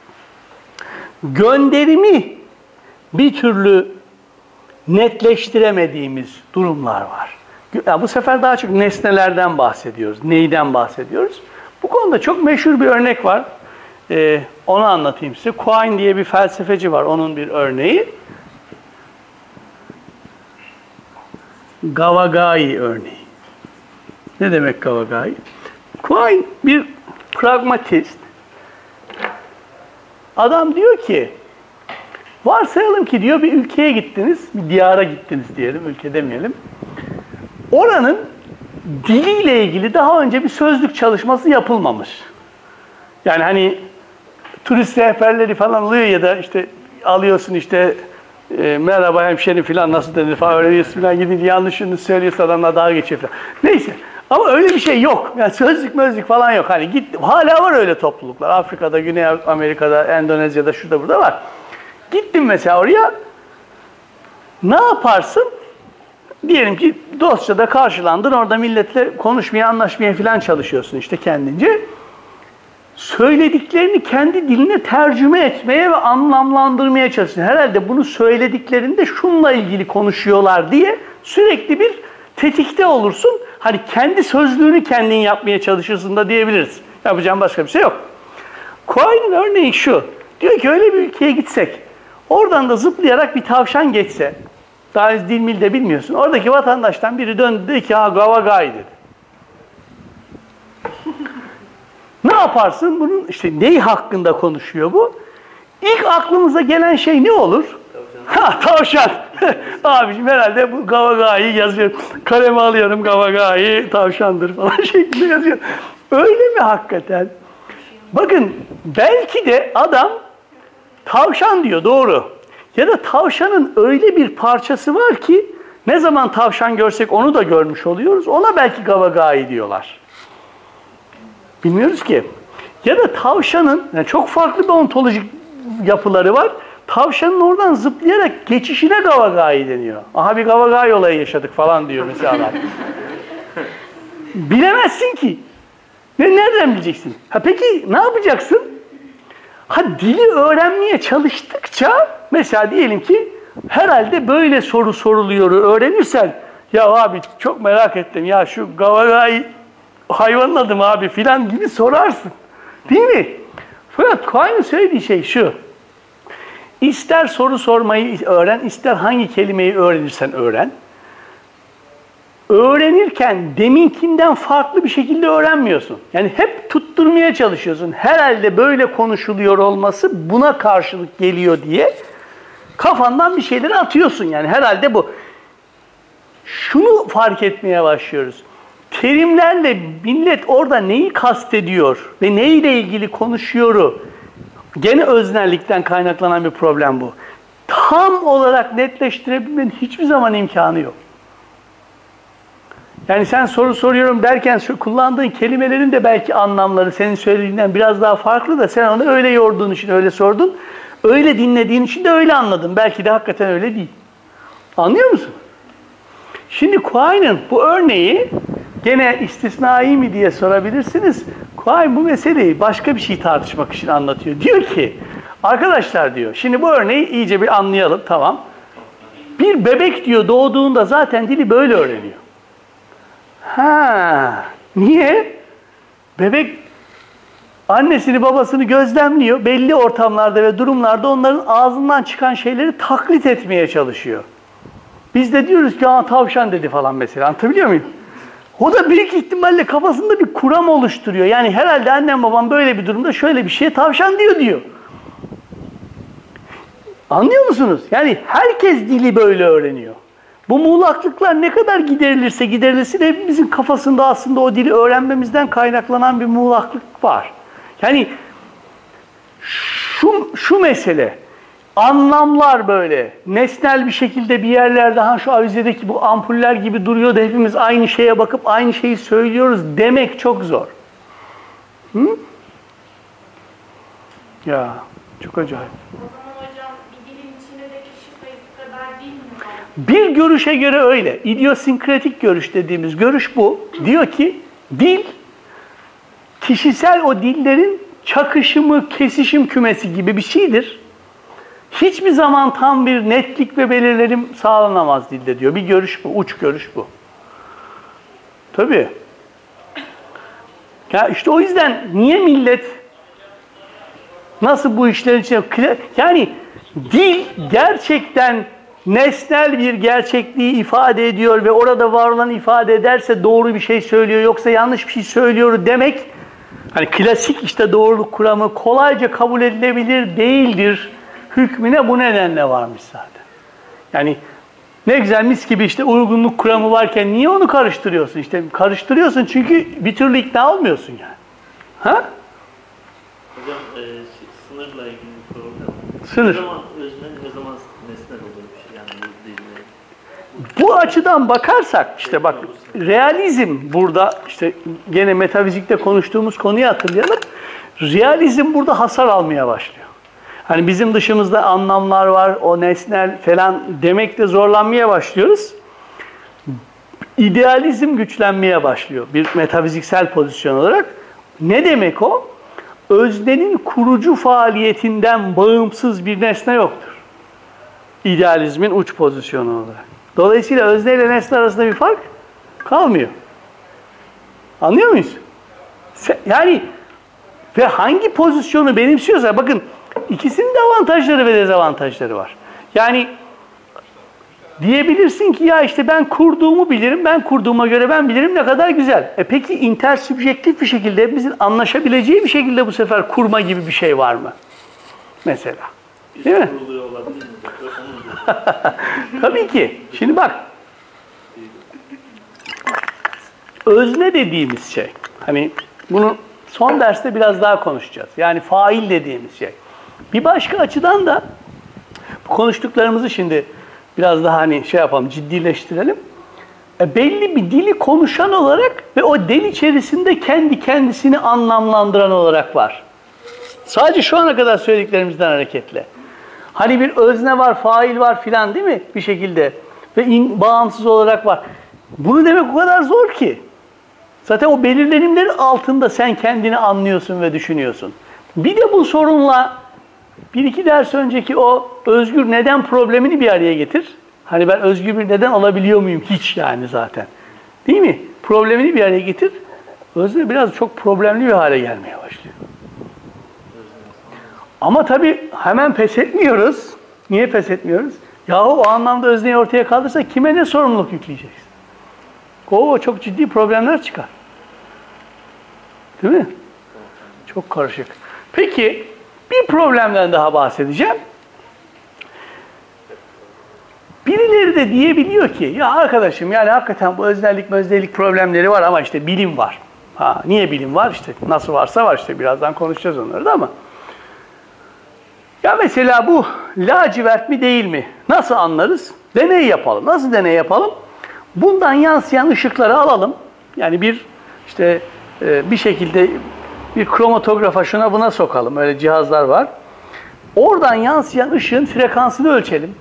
Speaker 1: Gönderimi bir türlü netleştiremediğimiz durumlar var. Yani bu sefer daha çok nesnelerden bahsediyoruz. Neyden bahsediyoruz? Bu konuda çok meşhur bir örnek var. Ee, onu anlatayım size. Quine diye bir felsefeci var. Onun bir örneği. Gavagai örneği. Ne demek Gavagai? Quine bir pragmatist. Adam diyor ki, varsayalım ki diyor bir ülkeye gittiniz, bir diyara gittiniz diyelim, ülke demeyelim. Oranın diliyle ilgili daha önce bir sözlük çalışması yapılmamış. Yani hani turist rehberleri falan oluyor ya da işte alıyorsun işte e, merhaba hemşerim falan nasıl denir falan öğreniyorsun falan, gidince yanlışını söylüyorsa adamlar daha geçiyor falan. Neyse ama öyle bir şey yok. Yani sözlük mözlük falan yok. Hani git, hala var öyle topluluklar. Afrika'da, Güney Amerika'da, Endonezya'da, şurada burada var. Gittim mesela oraya. Ne yaparsın? diyelim ki Dostça'da karşılandın, orada milletle konuşmaya, anlaşmaya falan çalışıyorsun işte kendince. Söylediklerini kendi diline tercüme etmeye ve anlamlandırmaya çalışıyorsun. Herhalde bunu söylediklerinde şununla ilgili konuşuyorlar diye sürekli bir tetikte olursun. Hani kendi sözlüğünü kendin yapmaya çalışırsın da diyebiliriz. Yapacağım başka bir şey yok. Kuay'ın örneği şu. Diyor ki öyle bir ülkeye gitsek, oradan da zıplayarak bir tavşan geçse, daha henüz dil mil de bilmiyorsun. Oradaki vatandaştan biri döndü dedi ki ha gavagay dedi. Ne yaparsın? Bunun işte neyi hakkında konuşuyor bu? İlk aklımıza gelen şey ne olur? Tavşan. Ha tavşan. Abiciğim herhalde bu gavagayı yazıyor. Kaleme alıyorum gavagayı tavşandır falan şeklinde yazıyor. Öyle mi hakikaten? Bakın belki de adam tavşan diyor doğru. Ya da tavşanın öyle bir parçası var ki ne zaman tavşan görsek onu da görmüş oluyoruz. Ona belki gavagayı diyorlar. Bilmiyoruz ki. Ya da tavşanın yani çok farklı bir ontolojik yapıları var. Tavşanın oradan zıplayarak geçişine gavagayı deniyor. Aha bir gavagay olayı yaşadık falan diyor mesela. Bilemezsin ki. Ne nereden bileceksin? Ha peki ne yapacaksın? Ha dili öğrenmeye çalıştıkça mesela diyelim ki herhalde böyle soru soruluyor öğrenirsen ya abi çok merak ettim ya şu gavagay hayvanın adı mı abi filan gibi sorarsın. Değil mi? Fakat Kuay'ın söylediği şey şu. İster soru sormayı öğren, ister hangi kelimeyi öğrenirsen öğren. Öğrenirken deminkinden farklı bir şekilde öğrenmiyorsun. Yani hep tutturmaya çalışıyorsun. Herhalde böyle konuşuluyor olması buna karşılık geliyor diye kafandan bir şeyleri atıyorsun yani. Herhalde bu. Şunu fark etmeye başlıyoruz. Terimlerle millet orada neyi kastediyor ve neyle ilgili konuşuyoru gene öznellikten kaynaklanan bir problem bu. Tam olarak netleştirebilmenin hiçbir zaman imkanı yok. Yani sen soru soruyorum derken şu kullandığın kelimelerin de belki anlamları senin söylediğinden biraz daha farklı da sen onu öyle yorduğun için öyle sordun. Öyle dinlediğin için de öyle anladın. Belki de hakikaten öyle değil. Anlıyor musun? Şimdi Kuay'ın bu örneği gene istisnai mi diye sorabilirsiniz. Kuay bu meseleyi başka bir şey tartışmak için anlatıyor. Diyor ki, arkadaşlar diyor, şimdi bu örneği iyice bir anlayalım, tamam. Bir bebek diyor doğduğunda zaten dili böyle öğreniyor. Ha, niye? Bebek annesini babasını gözlemliyor. Belli ortamlarda ve durumlarda onların ağzından çıkan şeyleri taklit etmeye çalışıyor. Biz de diyoruz ki aa tavşan dedi falan mesela. Anlatabiliyor muyum? O da büyük ihtimalle kafasında bir kuram oluşturuyor. Yani herhalde annem babam böyle bir durumda şöyle bir şeye tavşan diyor diyor. Anlıyor musunuz? Yani herkes dili böyle öğreniyor. Bu muğlaklıklar ne kadar giderilirse giderilirsin hepimizin kafasında aslında o dili öğrenmemizden kaynaklanan bir muğlaklık var. Yani şu, şu mesele, anlamlar böyle nesnel bir şekilde bir yerlerde ha şu avizedeki bu ampuller gibi duruyor da hepimiz aynı şeye bakıp aynı şeyi söylüyoruz demek çok zor. Hı? Ya çok acayip. Bir görüşe göre öyle. İdiosinkratik görüş dediğimiz görüş bu. Diyor ki dil kişisel o dillerin çakışımı, kesişim kümesi gibi bir şeydir. Hiçbir zaman tam bir netlik ve belirlerim sağlanamaz dilde diyor. Bir görüş bu, uç görüş bu. Tabii. Ya işte o yüzden niye millet nasıl bu işlerin içine... Yani dil gerçekten nesnel bir gerçekliği ifade ediyor ve orada var olan ifade ederse doğru bir şey söylüyor yoksa yanlış bir şey söylüyor demek hani klasik işte doğruluk kuramı kolayca kabul edilebilir değildir hükmüne bu nedenle varmış zaten. Yani ne güzel mis gibi işte uygunluk kuramı varken niye onu karıştırıyorsun? İşte karıştırıyorsun çünkü bir türlü ikna olmuyorsun yani. Ha?
Speaker 3: Hocam e, sınırla ilgili bir problem.
Speaker 1: Sınır.
Speaker 3: Ne zaman öznel, ne zaman nesnel olur bir şey yani bu dilde.
Speaker 1: Bu açıdan bakarsak işte bak realizm burada işte gene metafizikte konuştuğumuz konuyu hatırlayalım. Realizm burada hasar almaya başlıyor. Hani bizim dışımızda anlamlar var, o nesnel falan demekte zorlanmaya başlıyoruz. idealizm güçlenmeye başlıyor bir metafiziksel pozisyon olarak. Ne demek o? Öznenin kurucu faaliyetinden bağımsız bir nesne yoktur. İdealizmin uç pozisyonu olarak. Dolayısıyla özne ile nesne arasında bir fark kalmıyor. Anlıyor muyuz? Yani ve hangi pozisyonu benimsiyorsa, bakın ikisinin de avantajları ve dezavantajları var. Yani diyebilirsin ki ya işte ben kurduğumu bilirim, ben kurduğuma göre ben bilirim, ne kadar güzel. E peki intersübjektif bir şekilde hepimizin anlaşabileceği bir şekilde bu sefer kurma gibi bir şey var mı? Mesela. Değil mi? Tabii ki. Şimdi bak. Özne dediğimiz şey. Hani bunu son derste biraz daha konuşacağız. Yani fail dediğimiz şey. Bir başka açıdan da bu konuştuklarımızı şimdi biraz daha hani şey yapalım, ciddileştirelim. E belli bir dili konuşan olarak ve o dil içerisinde kendi kendisini anlamlandıran olarak var. Sadece şu ana kadar söylediklerimizden hareketle. Hani bir özne var, fail var filan değil mi? Bir şekilde. Ve in, bağımsız olarak var. Bunu demek o kadar zor ki. Zaten o belirlenimlerin altında sen kendini anlıyorsun ve düşünüyorsun. Bir de bu sorunla bir iki ders önceki o özgür neden problemini bir araya getir. Hani ben özgür bir neden olabiliyor muyum? Hiç yani zaten. Değil mi? Problemini bir araya getir. Özne biraz çok problemli bir hale gelmeye başlıyor. Ama tabii hemen pes etmiyoruz. Niye pes etmiyoruz? Yahu o anlamda özneyi ortaya kaldırsa kime ne sorumluluk yükleyeceksin? O çok ciddi problemler çıkar. Değil mi? Çok karışık. Peki bir problemden daha bahsedeceğim. Birileri de diyebiliyor ki ya arkadaşım yani hakikaten bu öznellik öznelik problemleri var ama işte bilim var. Ha, niye bilim var? İşte nasıl varsa var, işte birazdan konuşacağız onları da ama. Ya mesela bu lacivert mi değil mi? Nasıl anlarız? Deney yapalım. Nasıl deney yapalım? Bundan yansıyan ışıkları alalım. Yani bir işte e, bir şekilde bir kromatografa şuna buna sokalım. Öyle cihazlar var. Oradan yansıyan ışığın frekansını ölçelim.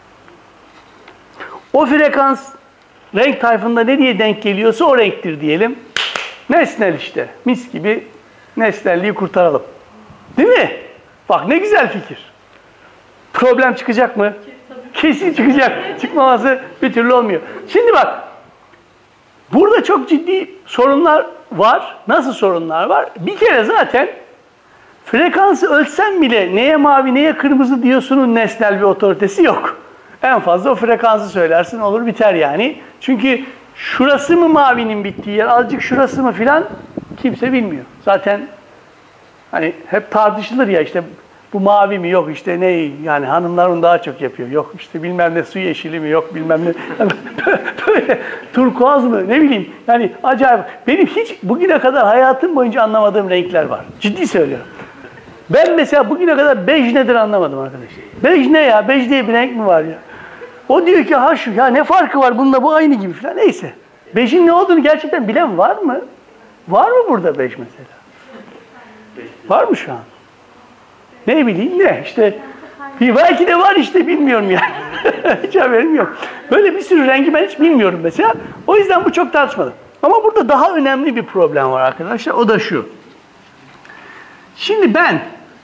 Speaker 1: O frekans renk tayfında ne diye denk geliyorsa o renktir diyelim. Nesnel işte. Mis gibi nesnelliği kurtaralım. Değil mi? Bak ne güzel fikir. Problem çıkacak mı? Kesin çıkacak. Çıkmaması bir türlü olmuyor. Şimdi bak. Burada çok ciddi sorunlar var. Nasıl sorunlar var? Bir kere zaten frekansı ölçsen bile neye mavi neye kırmızı diyorsunun nesnel bir otoritesi yok. En fazla o frekansı söylersin, olur biter yani. Çünkü şurası mı mavinin bittiği yer, azıcık şurası mı filan kimse bilmiyor. Zaten hani hep tartışılır ya işte bu mavi mi, yok işte ne, yani hanımlar onu daha çok yapıyor. Yok işte bilmem ne su yeşili mi, yok bilmem ne böyle turkuaz mı, ne bileyim. Yani acayip. Benim hiç bugüne kadar hayatım boyunca anlamadığım renkler var. Ciddi söylüyorum. Ben mesela bugüne kadar bej nedir anlamadım arkadaşlar. Bej ne ya? Bej diye bir renk mi var ya? O diyor ki ha şu ya ne farkı var bununla bu aynı gibi falan. Neyse. Bejin ne olduğunu gerçekten bilen var mı? Var mı burada bej mesela? Var mı şu an? Ne bileyim ne işte. Belki de var işte bilmiyorum yani. Hiç haberim yok. Böyle bir sürü rengi ben hiç bilmiyorum mesela. O yüzden bu çok tartışmalı. Ama burada daha önemli bir problem var arkadaşlar. O da şu. Şimdi ben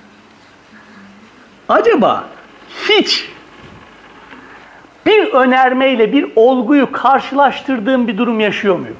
Speaker 1: acaba hiç bir önermeyle bir olguyu karşılaştırdığım bir durum yaşıyor muyum?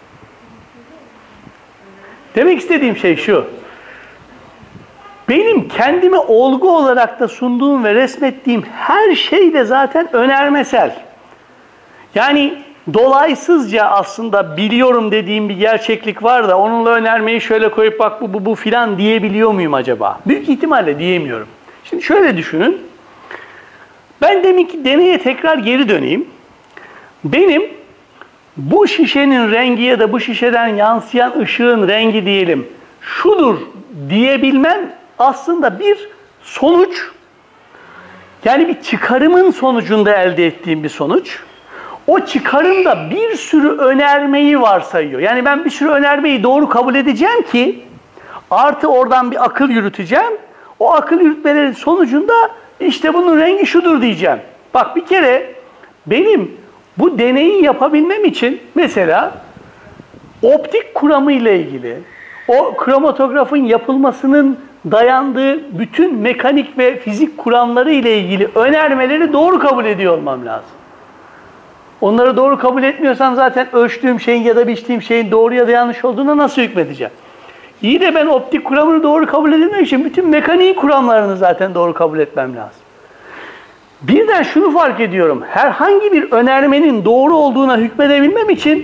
Speaker 1: Demek istediğim şey şu. Benim kendime olgu olarak da sunduğum ve resmettiğim her şey de zaten önermesel. Yani dolaysızca aslında biliyorum dediğim bir gerçeklik var da onunla önermeyi şöyle koyup bak bu bu bu filan diyebiliyor muyum acaba? Büyük ihtimalle diyemiyorum. Şimdi şöyle düşünün. Ben deminki deneye tekrar geri döneyim. Benim bu şişenin rengi ya da bu şişeden yansıyan ışığın rengi diyelim şudur diyebilmem aslında bir sonuç. Yani bir çıkarımın sonucunda elde ettiğim bir sonuç. O çıkarım da bir sürü önermeyi varsayıyor. Yani ben bir sürü önermeyi doğru kabul edeceğim ki artı oradan bir akıl yürüteceğim. O akıl yürütmelerin sonucunda işte bunun rengi şudur diyeceğim. Bak bir kere benim Bu deneyi yapabilmem için mesela optik kuramı ile ilgili, o kromatografın yapılmasının dayandığı bütün mekanik ve fizik kuramları ile ilgili önermeleri doğru kabul ediyor olmam lazım. Onları doğru kabul etmiyorsam zaten ölçtüğüm şeyin ya da biçtiğim şeyin doğru ya da yanlış olduğuna nasıl hükmedeceğim? İyi de ben optik kuramını doğru kabul edilmek için bütün mekaniğin kuramlarını zaten doğru kabul etmem lazım. Birden şunu fark ediyorum. Herhangi bir önermenin doğru olduğuna hükmedebilmem için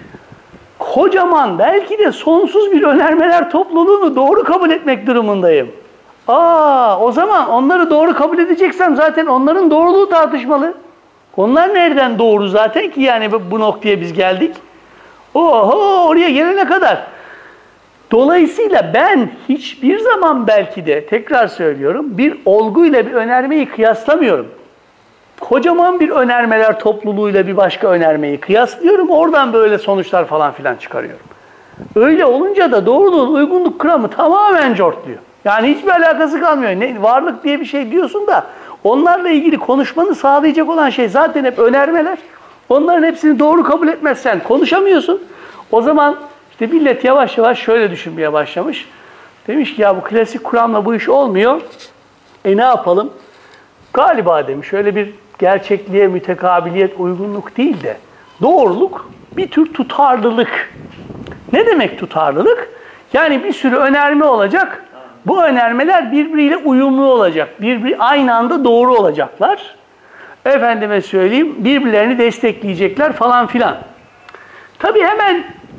Speaker 1: kocaman, belki de sonsuz bir önermeler topluluğunu doğru kabul etmek durumundayım. Aa, o zaman onları doğru kabul edeceksem zaten onların doğruluğu tartışmalı. Onlar nereden doğru zaten ki yani bu noktaya biz geldik? Oho, oraya gelene kadar. Dolayısıyla ben hiçbir zaman belki de, tekrar söylüyorum, bir olguyla bir önermeyi kıyaslamıyorum. Kocaman bir önermeler topluluğuyla bir başka önermeyi kıyaslıyorum. Oradan böyle sonuçlar falan filan çıkarıyorum. Öyle olunca da doğruluğun uygunluk kuramı tamamen cortluyor. Yani hiçbir alakası kalmıyor. Ne, varlık diye bir şey diyorsun da onlarla ilgili konuşmanı sağlayacak olan şey zaten hep önermeler. Onların hepsini doğru kabul etmezsen konuşamıyorsun. O zaman işte millet yavaş yavaş şöyle düşünmeye başlamış. Demiş ki ya bu klasik kuramla bu iş olmuyor. E ne yapalım? Galiba demiş öyle bir gerçekliğe mütekabiliyet, uygunluk değil de doğruluk bir tür tutarlılık. Ne demek tutarlılık? Yani bir sürü önerme olacak. Bu önermeler birbiriyle uyumlu olacak. Birbiri aynı anda doğru olacaklar. Efendime söyleyeyim birbirlerini destekleyecekler falan filan. Tabii hemen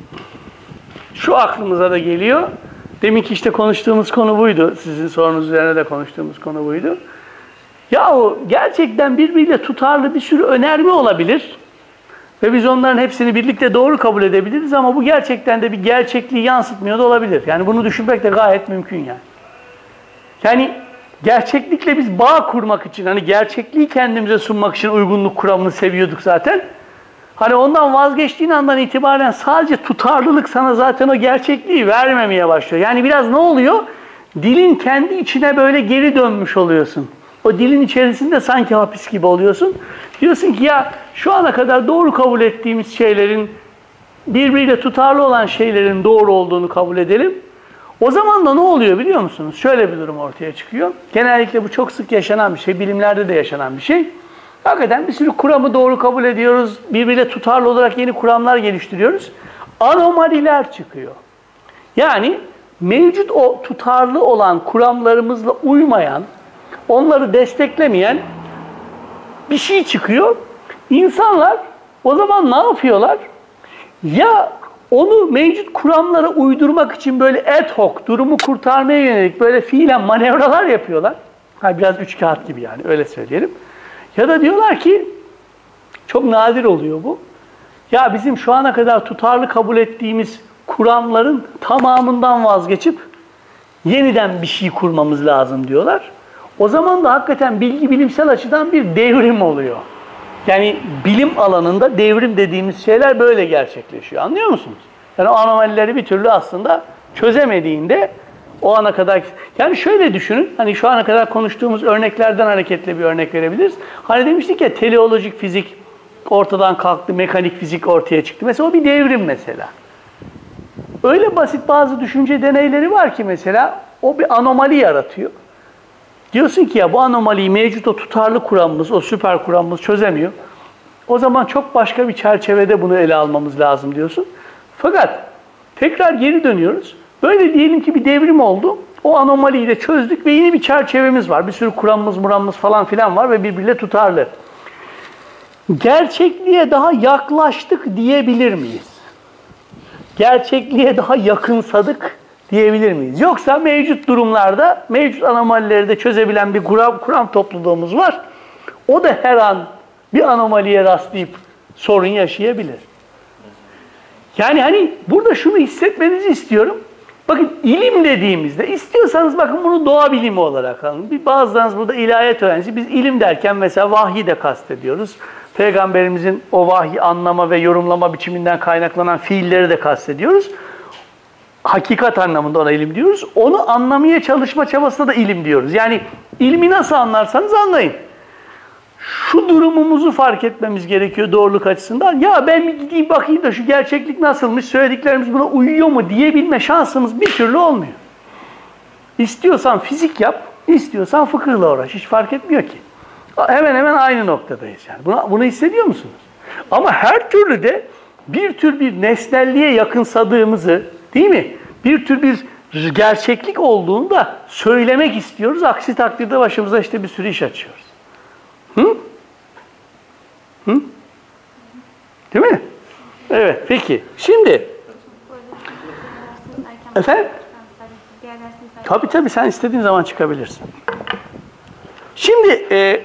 Speaker 1: şu aklımıza da geliyor. Deminki işte konuştuğumuz konu buydu. Sizin sorunuz üzerine de konuştuğumuz konu buydu. Yahu gerçekten birbiriyle tutarlı bir sürü önerme olabilir. Ve biz onların hepsini birlikte doğru kabul edebiliriz ama bu gerçekten de bir gerçekliği yansıtmıyor da olabilir. Yani bunu düşünmek de gayet mümkün yani. Yani gerçeklikle biz bağ kurmak için, hani gerçekliği kendimize sunmak için uygunluk kuramını seviyorduk zaten. Hani ondan vazgeçtiğin andan itibaren sadece tutarlılık sana zaten o gerçekliği vermemeye başlıyor. Yani biraz ne oluyor? Dilin kendi içine böyle geri dönmüş oluyorsun. O dilin içerisinde sanki hapis gibi oluyorsun. Diyorsun ki ya şu ana kadar doğru kabul ettiğimiz şeylerin, birbiriyle tutarlı olan şeylerin doğru olduğunu kabul edelim. O zaman da ne oluyor biliyor musunuz? Şöyle bir durum ortaya çıkıyor. Genellikle bu çok sık yaşanan bir şey, bilimlerde de yaşanan bir şey. Hakikaten bir sürü kuramı doğru kabul ediyoruz, birbiriyle tutarlı olarak yeni kuramlar geliştiriyoruz. Anomaliler çıkıyor. Yani mevcut o tutarlı olan kuramlarımızla uymayan, onları desteklemeyen bir şey çıkıyor. İnsanlar o zaman ne yapıyorlar? Ya onu mevcut kuramlara uydurmak için böyle ad hoc, durumu kurtarmaya yönelik böyle fiilen manevralar yapıyorlar. Ha, biraz üç kağıt gibi yani öyle söyleyelim. Ya da diyorlar ki, çok nadir oluyor bu. Ya bizim şu ana kadar tutarlı kabul ettiğimiz kuramların tamamından vazgeçip yeniden bir şey kurmamız lazım diyorlar. O zaman da hakikaten bilgi bilimsel açıdan bir devrim oluyor. Yani bilim alanında devrim dediğimiz şeyler böyle gerçekleşiyor. Anlıyor musunuz? Yani o anomalileri bir türlü aslında çözemediğinde o ana kadar... Yani şöyle düşünün, hani şu ana kadar konuştuğumuz örneklerden hareketle bir örnek verebiliriz. Hani demiştik ya teleolojik fizik ortadan kalktı, mekanik fizik ortaya çıktı. Mesela o bir devrim mesela. Öyle basit bazı düşünce deneyleri var ki mesela o bir anomali yaratıyor. Diyorsun ki ya bu anomaliyi mevcut o tutarlı kuramımız, o süper kuramımız çözemiyor. O zaman çok başka bir çerçevede bunu ele almamız lazım diyorsun. Fakat tekrar geri dönüyoruz. Böyle diyelim ki bir devrim oldu. O anomaliyi de çözdük ve yeni bir çerçevemiz var. Bir sürü kuramımız, muramımız falan filan var ve birbiriyle tutarlı. Gerçekliğe daha yaklaştık diyebilir miyiz? Gerçekliğe daha yakınsadık diyebilir miyiz? Yoksa mevcut durumlarda, mevcut anomalileri de çözebilen bir kuram, kuram topluluğumuz var. O da her an bir anomaliye rastlayıp sorun yaşayabilir. Yani hani burada şunu hissetmenizi istiyorum. Bakın ilim dediğimizde, istiyorsanız bakın bunu doğa bilimi olarak alın. Bir bazılarınız burada ilahiyat öğrencisi, biz ilim derken mesela vahyi de kastediyoruz. Peygamberimizin o vahyi anlama ve yorumlama biçiminden kaynaklanan fiilleri de kastediyoruz. Hakikat anlamında ona ilim diyoruz. Onu anlamaya çalışma çabasına da ilim diyoruz. Yani ilmi nasıl anlarsanız anlayın. şu durumumuzu fark etmemiz gerekiyor doğruluk açısından. Ya ben bir gideyim bakayım da şu gerçeklik nasılmış, söylediklerimiz buna uyuyor mu diyebilme şansımız bir türlü olmuyor. İstiyorsan fizik yap, istiyorsan fıkıhla uğraş. Hiç fark etmiyor ki. Hemen hemen aynı noktadayız yani. Bunu, bunu hissediyor musunuz? Ama her türlü de bir tür bir nesnelliğe yakınsadığımızı, değil mi? Bir tür bir gerçeklik olduğunda söylemek istiyoruz. Aksi takdirde başımıza işte bir sürü iş açıyoruz. Hı? Hı? Değil mi? Evet, peki. Şimdi efendim? Tabii tabii, sen istediğin zaman çıkabilirsin. Şimdi e,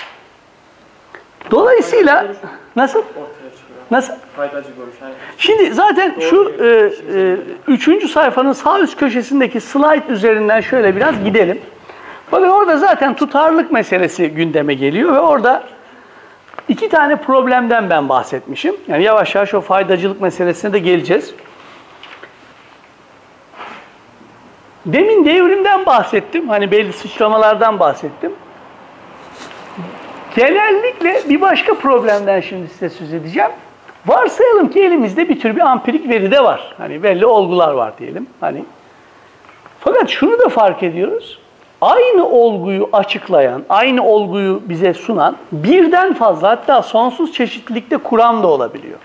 Speaker 1: dolayısıyla nasıl? Nasıl?
Speaker 4: Faydacı görüş. Yani
Speaker 1: Şimdi zaten şu e, e, üçüncü sayfanın sağ üst köşesindeki slide üzerinden şöyle biraz gidelim. Bakın orada zaten tutarlılık meselesi gündeme geliyor ve orada iki tane problemden ben bahsetmişim. Yani yavaş yavaş o faydacılık meselesine de geleceğiz. Demin devrimden bahsettim. Hani belli sıçramalardan bahsettim. Genellikle bir başka problemden şimdi size söz edeceğim. Varsayalım ki elimizde bir tür bir ampirik veri de var. Hani belli olgular var diyelim. Hani fakat şunu da fark ediyoruz. Aynı olguyu açıklayan, aynı olguyu bize sunan birden fazla, hatta sonsuz çeşitlilikte kuram da olabiliyor.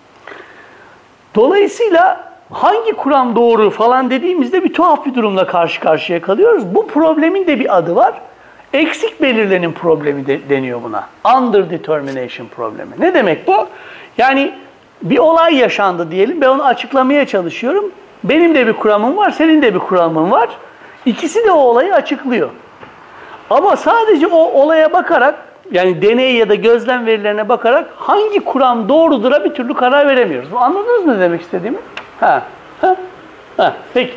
Speaker 1: Dolayısıyla hangi kuram doğru falan dediğimizde bir tuhaf bir durumla karşı karşıya kalıyoruz. Bu problemin de bir adı var. Eksik belirlenim problemi de deniyor buna. Underdetermination problemi. Ne demek bu? Yani bir olay yaşandı diyelim. Ben onu açıklamaya çalışıyorum. Benim de bir kuramım var, senin de bir kuramın var. İkisi de o olayı açıklıyor. Ama sadece o olaya bakarak, yani deney ya da gözlem verilerine bakarak hangi kuram doğrudur'a bir türlü karar veremiyoruz. Anladınız mı ne demek istediğimi? Ha. Ha. Ha. Peki.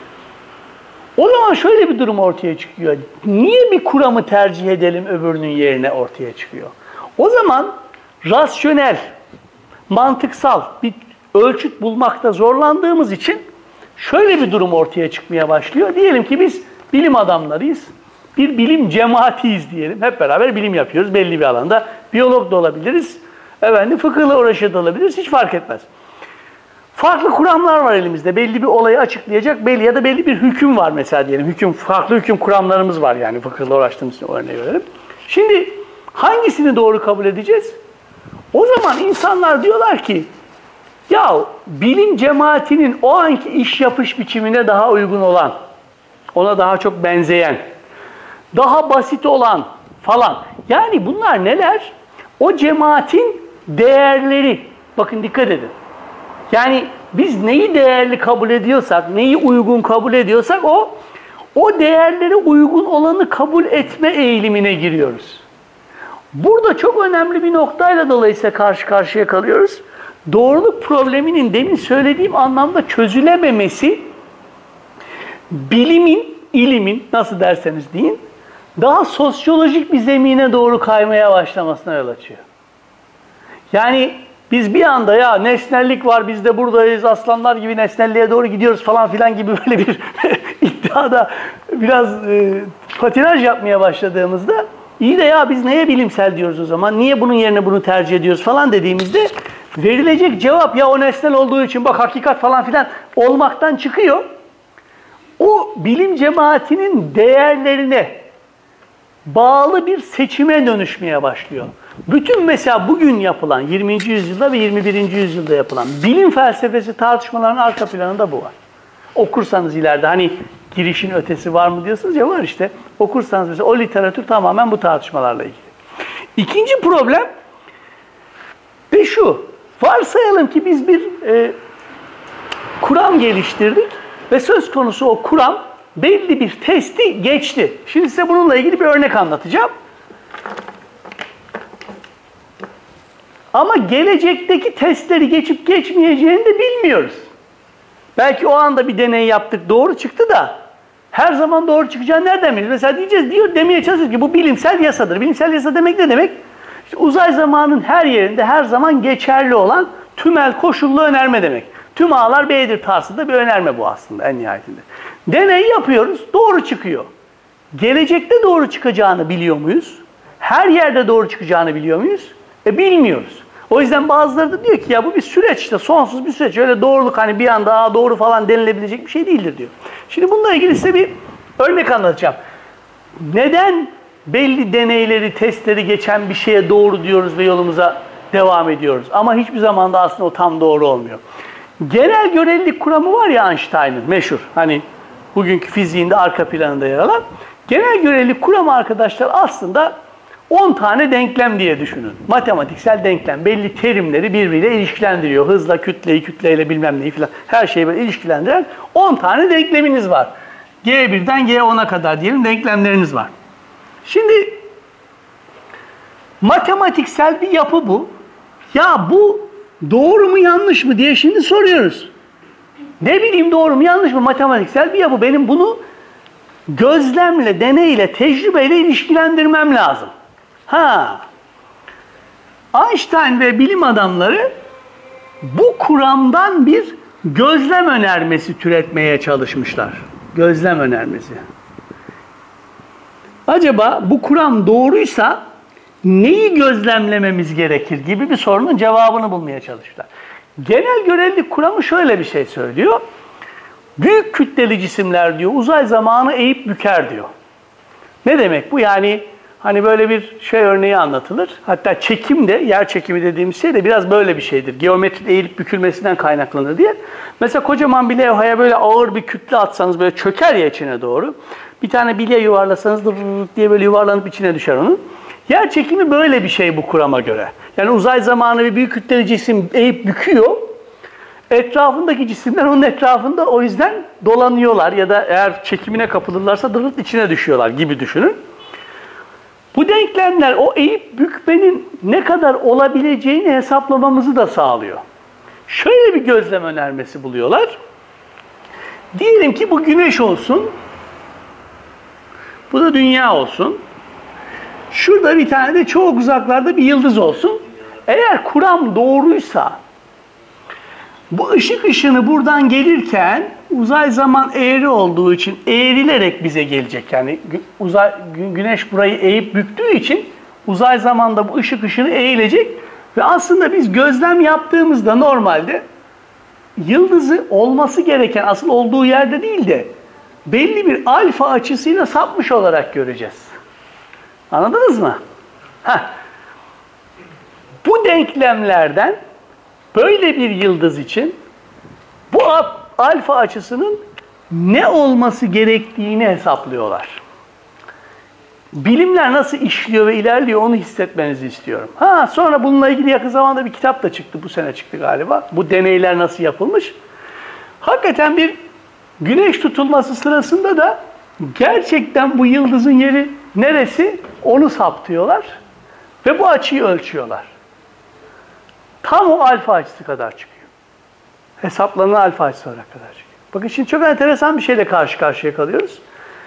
Speaker 1: O zaman şöyle bir durum ortaya çıkıyor. Niye bir kuramı tercih edelim öbürünün yerine ortaya çıkıyor? O zaman rasyonel, mantıksal bir ölçüt bulmakta zorlandığımız için şöyle bir durum ortaya çıkmaya başlıyor. Diyelim ki biz bilim adamlarıyız. Bir bilim cemaatiyiz diyelim. Hep beraber bilim yapıyoruz belli bir alanda. Biyolog da olabiliriz. Efendim, fıkıhla uğraşıyor da olabiliriz. Hiç fark etmez. Farklı kuramlar var elimizde. Belli bir olayı açıklayacak belli ya da belli bir hüküm var mesela diyelim. Hüküm, farklı hüküm kuramlarımız var yani fıkıhla uğraştığımız için örneği verelim. Şimdi hangisini doğru kabul edeceğiz? O zaman insanlar diyorlar ki ya bilim cemaatinin o anki iş yapış biçimine daha uygun olan, ona daha çok benzeyen, daha basit olan falan. Yani bunlar neler? O cemaatin değerleri. Bakın dikkat edin. Yani biz neyi değerli kabul ediyorsak, neyi uygun kabul ediyorsak o o değerlere uygun olanı kabul etme eğilimine giriyoruz. Burada çok önemli bir noktayla dolayısıyla karşı karşıya kalıyoruz. Doğruluk probleminin demin söylediğim anlamda çözülememesi bilimin, ilimin nasıl derseniz deyin daha sosyolojik bir zemine doğru kaymaya başlamasına yol açıyor. Yani biz bir anda ya nesnellik var, biz de buradayız, aslanlar gibi nesnelliğe doğru gidiyoruz falan filan gibi böyle bir iddiada biraz e, patinaj yapmaya başladığımızda iyi de ya biz neye bilimsel diyoruz o zaman, niye bunun yerine bunu tercih ediyoruz falan dediğimizde verilecek cevap ya o nesnel olduğu için bak hakikat falan filan olmaktan çıkıyor. O bilim cemaatinin değerlerine bağlı bir seçime dönüşmeye başlıyor. Bütün mesela bugün yapılan yirminci yüzyılda ve yirmi birinci yüzyılda yapılan bilim felsefesi tartışmalarının arka planında bu var. Okursanız ileride hani girişin ötesi var mı diyorsunuz ya, var işte. Okursanız mesela o literatür tamamen bu tartışmalarla ilgili. İkinci problem de şu. Varsayalım ki biz bir e, kuram geliştirdik ve söz konusu o kuram belli bir testi geçti. Şimdi size bununla ilgili bir örnek anlatacağım. Ama gelecekteki testleri geçip geçmeyeceğini de bilmiyoruz. Belki o anda bir deney yaptık, doğru çıktı da her zaman doğru çıkacağını nereden biliyoruz? Mesela diyeceğiz, diyor, demeye çalışıyoruz ki bu bilimsel yasadır. Bilimsel yasa demek ne demek? İşte uzay zamanın her yerinde her zaman geçerli olan tümel koşullu önerme demek. Tüm ağlar B'dir tarzında bir önerme bu aslında en nihayetinde. Deney yapıyoruz, doğru çıkıyor. Gelecekte doğru çıkacağını biliyor muyuz? her yerde doğru çıkacağını biliyor muyuz? E bilmiyoruz. O yüzden bazıları da diyor ki ya bu bir süreç işte sonsuz bir süreç. Öyle doğruluk hani bir anda Aa, doğru falan denilebilecek bir şey değildir diyor. Şimdi bununla ilgili size bir örnek anlatacağım. Neden belli deneyleri, testleri geçen bir şeye doğru diyoruz ve yolumuza devam ediyoruz? Ama hiçbir zaman da aslında o tam doğru olmuyor. Genel görelilik kuramı var ya Einstein'ın meşhur. Hani bugünkü fiziğinde arka planında yer alan. Genel görelilik kuramı arkadaşlar aslında on tane denklem diye düşünün. Matematiksel denklem. Belli terimleri birbiriyle ilişkilendiriyor. Hızla, kütleyi, kütleyle bilmem neyi falan her şeyi böyle ilişkilendiren on tane denkleminiz var. G birden G on'a kadar diyelim denklemleriniz var. Şimdi matematiksel bir yapı bu. Ya bu doğru mu yanlış mı diye şimdi soruyoruz. Ne bileyim doğru mu yanlış mı matematiksel bir yapı. Benim bunu gözlemle, deneyle, tecrübeyle ilişkilendirmem lazım. Ha. Einstein ve bilim adamları bu kuramdan bir gözlem önermesi türetmeye çalışmışlar. Gözlem önermesi. Acaba bu kuram doğruysa neyi gözlemlememiz gerekir gibi bir sorunun cevabını bulmaya çalıştılar. Genel görelilik kuramı şöyle bir şey söylüyor. Büyük kütleli cisimler diyor uzay zamanı eğip büker diyor. Ne demek bu? Yani hani böyle bir şey örneği anlatılır. Hatta çekim de, yer çekimi dediğimiz şey de biraz böyle bir şeydir. Geometri eğilip bükülmesinden kaynaklanır diye. Mesela kocaman bir levhaya böyle ağır bir kütle atsanız böyle çöker ya içine doğru. Bir tane bilye yuvarlasanız diye böyle yuvarlanıp içine düşer onun. Yer çekimi böyle bir şey bu kurama göre. Yani uzay zamanı bir büyük kütleli cisim eğip büküyor. Etrafındaki cisimler onun etrafında o yüzden dolanıyorlar ya da eğer çekimine kapılırlarsa dırırt içine düşüyorlar gibi düşünün. Bu denklemler o eğip bükmenin ne kadar olabileceğini hesaplamamızı da sağlıyor. Şöyle bir gözlem önermesi buluyorlar. Diyelim ki bu güneş olsun. Bu da dünya olsun. Şurada bir tane de çok uzaklarda bir yıldız olsun. Eğer kuram doğruysa bu ışık ışını buradan gelirken uzay zaman eğri olduğu için eğrilerek bize gelecek. Yani uzay güneş burayı eğip büktüğü için uzay zamanda bu ışık ışını eğilecek ve aslında biz gözlem yaptığımızda normalde yıldızı olması gereken asıl olduğu yerde değil de belli bir alfa açısıyla sapmış olarak göreceğiz. Anladınız mı? Heh. Bu denklemlerden böyle bir yıldız için bu alfa açısının ne olması gerektiğini hesaplıyorlar. Bilimler nasıl işliyor ve ilerliyor onu hissetmenizi istiyorum. Ha, sonra bununla ilgili yakın zamanda bir kitap da çıktı. Bu sene çıktı galiba. Bu deneyler nasıl yapılmış. Hakikaten bir güneş tutulması sırasında da gerçekten bu yıldızın yeri neresi onu saptıyorlar ve bu açıyı ölçüyorlar. Tam o alfa açısı kadar çıkıyor. Hesaplanan alfa açısı kadar çıkıyor. Bakın şimdi çok enteresan bir şeyle karşı karşıya kalıyoruz.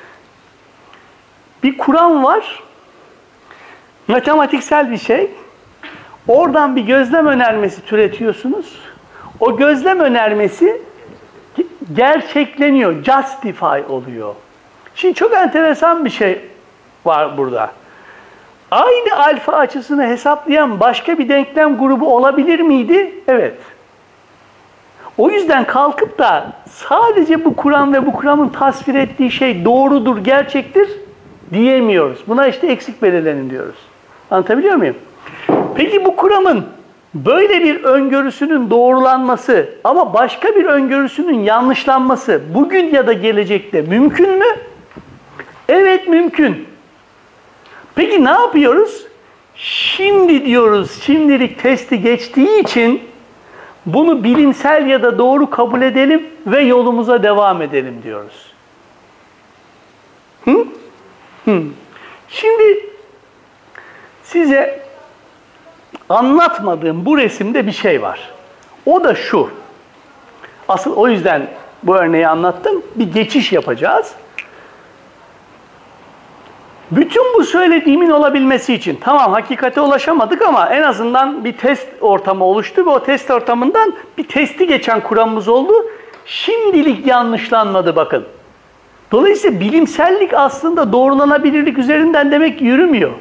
Speaker 1: Bir kuram var. Matematiksel bir şey. Oradan bir gözlem önermesi türetiyorsunuz. O gözlem önermesi gerçekleniyor. Justify oluyor. Şimdi çok enteresan bir şey var burada. Aynı alfa açısını hesaplayan başka bir denklem grubu olabilir miydi? Evet. O yüzden kalkıp da sadece bu kuram ve bu kuramın tasvir ettiği şey doğrudur, gerçektir diyemiyoruz. Buna işte eksik belirlenin diyoruz. Anlatabiliyor muyum? Peki bu kuramın böyle bir öngörüsünün doğrulanması ama başka bir öngörüsünün yanlışlanması bugün ya da gelecekte mümkün mü? Evet, mümkün. Peki ne yapıyoruz? Şimdi diyoruz, şimdilik testi geçtiği için bunu bilimsel ya da doğru kabul edelim ve yolumuza devam edelim diyoruz. Hı? Hı. Şimdi size anlatmadığım bu resimde bir şey var. O da şu. Asıl o yüzden bu örneği anlattım. Bir geçiş yapacağız. Bütün bu söylediğimin olabilmesi için, tamam hakikate ulaşamadık ama en azından bir test ortamı oluştu ve o test ortamından bir testi geçen kuramımız oldu. Şimdilik yanlışlanmadı bakın. Dolayısıyla bilimsellik aslında doğrulanabilirlik üzerinden demek yürümüyor.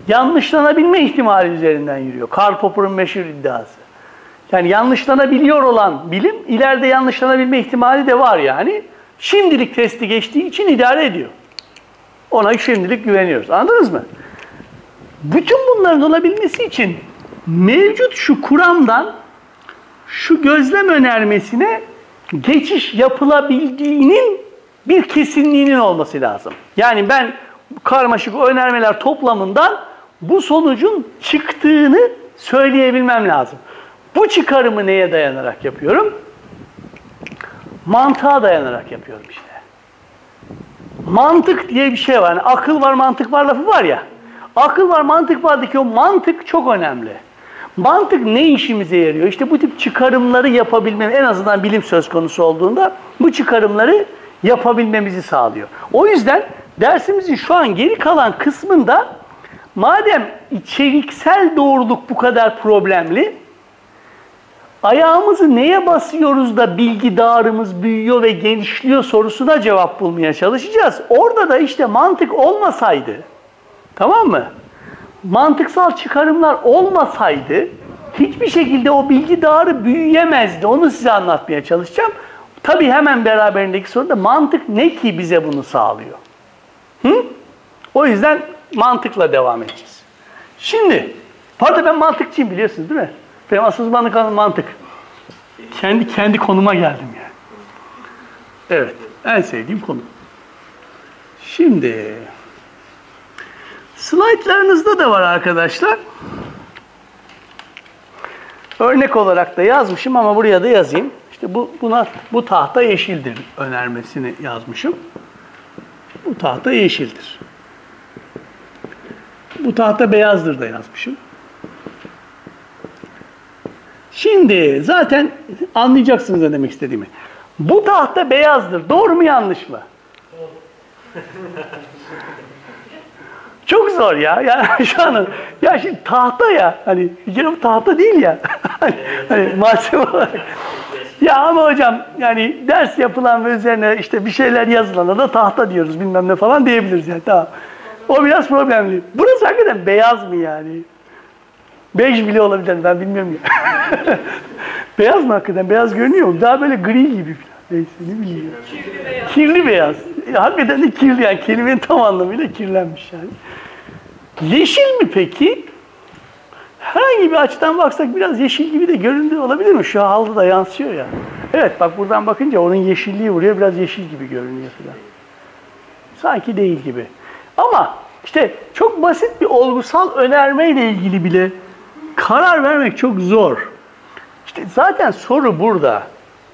Speaker 1: yanlışlanabilme ihtimali üzerinden yürüyor. Karl Popper'ın meşhur iddiası. Yani yanlışlanabiliyor olan bilim, ileride yanlışlanabilme ihtimali de var yani. Şimdilik testi geçtiği için idare ediyor. Ona şimdilik güveniyoruz. Anladınız mı? Bütün bunların olabilmesi için mevcut şu kuramdan şu gözlem önermesine geçiş yapılabildiğinin bir kesinliğinin olması lazım. Yani ben karmaşık önermeler toplamından bu sonucun çıktığını söyleyebilmem lazım. Bu çıkarımı neye dayanarak yapıyorum? Mantığa dayanarak yapıyorum işte. Mantık diye bir şey var. Yani akıl var, mantık var lafı var ya. Akıl var, mantık vardaki o mantık çok önemli. Mantık ne işimize yarıyor? İşte bu tip çıkarımları yapabilmemiz, en azından bilim söz konusu olduğunda bu çıkarımları yapabilmemizi sağlıyor. O yüzden dersimizin şu an geri kalan kısmında madem içeriksel doğruluk bu kadar problemli, ayağımızı neye basıyoruz da bilgi dağarımız büyüyor ve genişliyor sorusuna cevap bulmaya çalışacağız. Orada da işte mantık olmasaydı, tamam mı? Mantıksal çıkarımlar olmasaydı hiçbir şekilde o bilgi dağarı büyüyemezdi. Onu size anlatmaya çalışacağım. Tabii hemen beraberindeki soru da mantık ne ki bize bunu sağlıyor? Hı? O yüzden mantıkla devam edeceğiz. Şimdi, pardon ben mantıkçıyım biliyorsunuz değil mi? Benim asıl uzmanlık alanım mantık. Kendi kendi konuma geldim yani. Evet, en sevdiğim konu. Şimdi, slaytlarınızda da var arkadaşlar. Örnek olarak da yazmışım ama buraya da yazayım. İşte bu buna bu tahta yeşildir önermesini yazmışım. Bu tahta yeşildir. Bu tahta beyazdır da yazmışım. Şimdi zaten anlayacaksınız ne demek istediğimi. Bu tahta beyazdır. Doğru mu yanlış mı? Çok zor ya. Yani şu an ya şimdi tahta ya. Hani bir kere bu tahta değil ya. hani, hani malzeme olarak. Ya ama hocam yani ders yapılan ve üzerine işte bir şeyler yazılana da tahta diyoruz bilmem ne falan diyebiliriz yani tamam. O biraz problemli. Burası hakikaten beyaz mı yani? Bej bile olabilir ben bilmiyorum ya. Beyaz mı hakikaten? Beyaz görünüyor mu? Daha böyle gri gibi falan. Neyse ne bileyim. Kirli beyaz. Kirli beyaz. E, hakikaten de kirli yani kelimenin tam anlamıyla kirlenmiş yani. Yeşil mi peki? Herhangi bir açıdan baksak biraz yeşil gibi de göründüğü olabilir mi? Şu halde da yansıyor ya. Evet bak buradan bakınca onun yeşilliği vuruyor. Biraz yeşil gibi görünüyor falan. Sanki değil gibi. Ama işte çok basit bir olgusal önermeyle ilgili bile karar vermek çok zor. İşte zaten soru burada.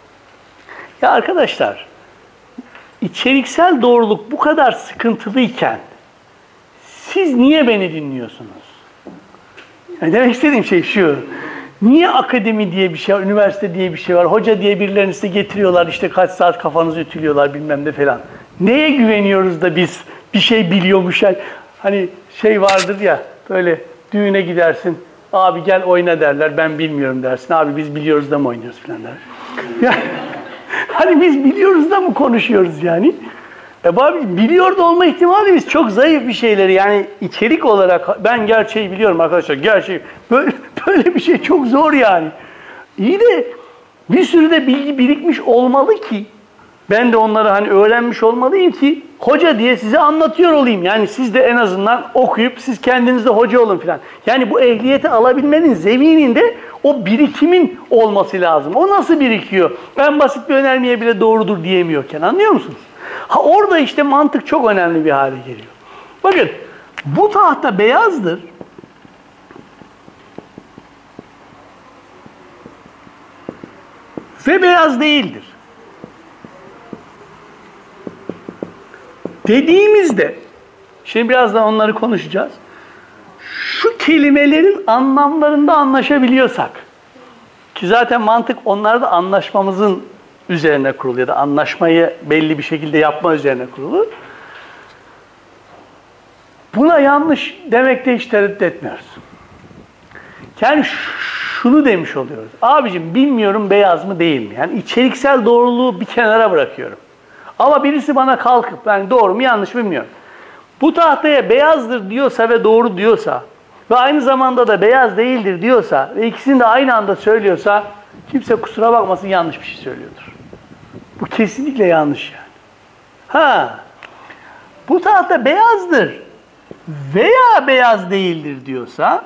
Speaker 1: Ya arkadaşlar, içeriksel doğruluk bu kadar sıkıntılıyken siz niye beni dinliyorsunuz? Yani demek istediğim şey şu. Niye akademi diye bir şey var, üniversite diye bir şey var, hoca diye birilerini size getiriyorlar, işte kaç saat kafanızı ütülüyorlar bilmem ne falan. Neye güveniyoruz da biz bir şey biliyormuş? Hani şey vardır ya, böyle düğüne gidersin, abi gel oyna derler, ben bilmiyorum dersin, abi biz biliyoruz da mı oynuyoruz falan der. Yani, hani biz biliyoruz da mı konuşuyoruz yani? E abi biliyor da olma ihtimalimiz çok zayıf bir şeyleri yani içerik olarak ben gerçeği biliyorum arkadaşlar gerçeği böyle, böyle bir şey çok zor yani. İyi de bir sürü de bilgi birikmiş olmalı ki ben de onları hani öğrenmiş olmalıyım ki hoca diye size anlatıyor olayım. Yani siz de en azından okuyup siz kendiniz de hoca olun falan. Yani bu ehliyeti alabilmenin zemininde o birikimin olması lazım. O nasıl birikiyor? Ben basit bir önermeye bile doğrudur diyemiyorken anlıyor musunuz? Ha orada işte mantık çok önemli bir hale geliyor. Bakın bu tahta beyazdır. Ve beyaz değildir. Dediğimizde, şimdi birazdan onları konuşacağız. Şu kelimelerin anlamlarında anlaşabiliyorsak, ki zaten mantık onlarda anlaşmamızın üzerine kurulu ya da anlaşmayı belli bir şekilde yapma üzerine kurulu. Buna yanlış demekte hiç tereddüt etmiyoruz. Yani şunu demiş oluyoruz. Abicim bilmiyorum beyaz mı değil mi? Yani içeriksel doğruluğu bir kenara bırakıyorum. Ama birisi bana kalkıp ben doğru mu yanlış mı bilmiyorum. bu tahtaya beyazdır diyorsa ve doğru diyorsa ve aynı zamanda da beyaz değildir diyorsa ve ikisini de aynı anda söylüyorsa kimse kusura bakmasın yanlış bir şey söylüyordur. Bu kesinlikle yanlış yani. Ha, bu tahta beyazdır veya beyaz değildir diyorsa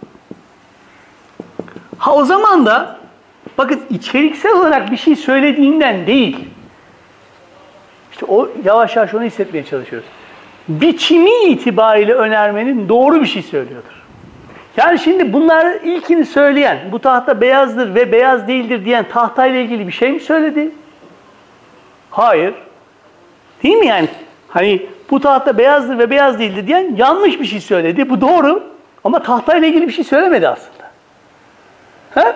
Speaker 1: ha o zaman da bakın içeriksel olarak bir şey söylediğinden değil. İşte o yavaş yavaş onu hissetmeye çalışıyoruz. Biçimi itibariyle önermenin doğru bir şey söylüyordur. Yani şimdi bunlar ilkini söyleyen, bu tahta beyazdır ve beyaz değildir diyen tahtayla ilgili bir şey mi söyledi? Hayır. Değil mi yani? Hani bu tahta beyazdır ve beyaz değildir diyen yanlış bir şey söyledi. Bu doğru. Ama tahtayla ilgili bir şey söylemedi aslında. Ha?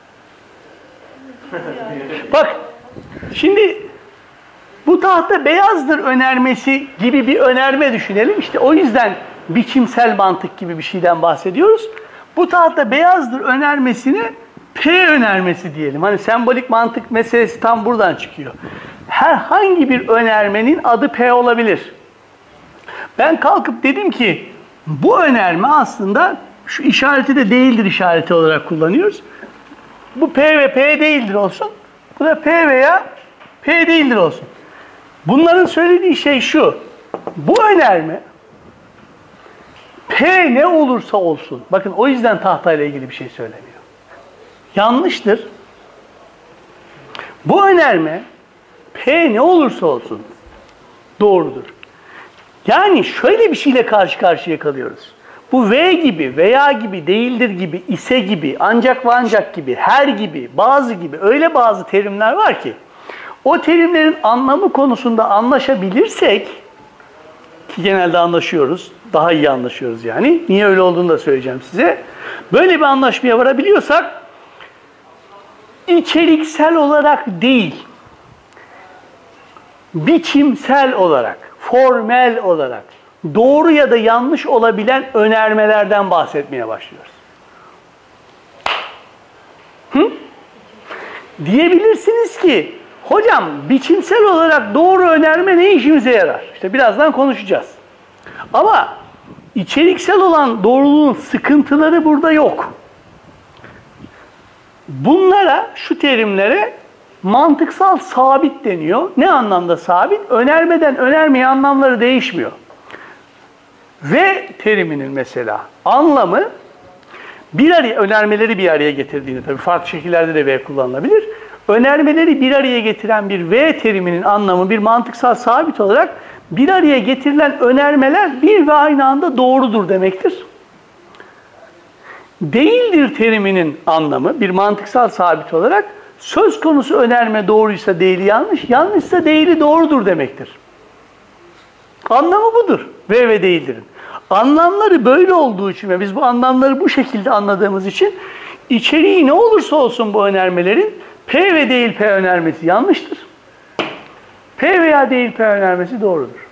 Speaker 1: Bak, şimdi bu tahta beyazdır önermesi gibi bir önerme düşünelim. İşte o yüzden biçimsel mantık gibi bir şeyden bahsediyoruz. Bu tahta beyazdır önermesini P önermesi diyelim. Hani sembolik mantık meselesi tam buradan çıkıyor. Herhangi bir önermenin adı P olabilir. Ben kalkıp dedim ki bu önerme aslında şu işareti de değildir işareti olarak kullanıyoruz. Bu P ve P değildir olsun. Bu da P veya P değildir olsun. Bunların söylediği şey şu. Bu önerme P ne olursa olsun. Bakın o yüzden tahtayla ilgili bir şey söylemiyor. Yanlıştır. Bu önerme P ne olursa olsun doğrudur. Yani şöyle bir şeyle karşı karşıya kalıyoruz. Bu V gibi, veya gibi, değildir gibi, ise gibi, ancak ve ancak gibi, her gibi, bazı gibi öyle bazı terimler var ki o terimlerin anlamı konusunda anlaşabilirsek ki genelde anlaşıyoruz, daha iyi anlaşıyoruz yani. Niye öyle olduğunu da söyleyeceğim size. Böyle bir anlaşmaya varabiliyorsak içeriksel olarak değil, biçimsel olarak, formel olarak doğru ya da yanlış olabilen önermelerden bahsetmeye başlıyoruz. Hı? Diyebilirsiniz ki, hocam biçimsel olarak doğru önerme ne işimize yarar? İşte birazdan konuşacağız. Ama içeriksel olan doğruluğun sıkıntıları burada yok. Bunlara, şu terimlere mantıksal sabit deniyor. Ne anlamda sabit? Önermeden önermeye anlamları değişmiyor. Ve teriminin mesela anlamı bir araya, önermeleri bir araya getirdiğinde, tabii farklı şekillerde de V kullanılabilir. Önermeleri bir araya getiren bir V teriminin anlamı bir mantıksal sabit olarak bir araya getirilen önermeler bir ve aynı anda doğrudur demektir. Değildir teriminin anlamı bir mantıksal sabit olarak söz konusu önerme doğruysa değili yanlış, yanlışsa değili doğrudur demektir. Anlamı budur. V ve değildirin. Anlamları böyle olduğu için ve biz bu anlamları bu şekilde anladığımız için içeriği ne olursa olsun bu önermelerin P ve değil P önermesi yanlıştır. P veya değil P önermesi doğrudur.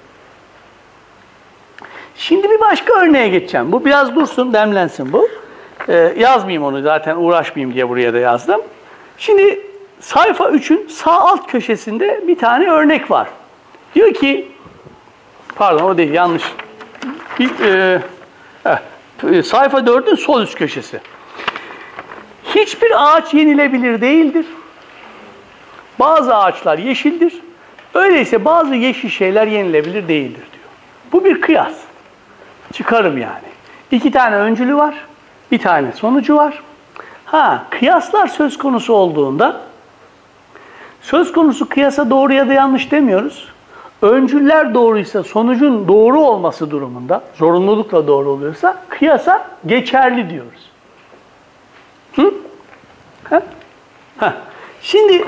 Speaker 1: Şimdi bir başka örneğe geçeceğim. Bu biraz dursun, demlensin bu. Ee, yazmayayım onu zaten, uğraşmayayım diye buraya da yazdım. Şimdi sayfa üçün sağ alt köşesinde bir tane örnek var. Diyor ki, pardon o değil, yanlış. Bir, e, eh, sayfa dördün sol üst köşesi. Hiçbir ağaç yenilebilir değildir. Bazı ağaçlar yeşildir. Öyleyse bazı yeşil şeyler yenilebilir değildir diyor. Bu bir kıyas. Çıkarım yani. İki tane öncülü var. Bir tane sonucu var. Ha, kıyaslar söz konusu olduğunda söz konusu kıyasa doğru ya da yanlış demiyoruz. Öncüller doğruysa sonucun doğru olması durumunda, zorunlulukla doğru oluyorsa kıyasa geçerli diyoruz. Hı? Ha? Ha. Şimdi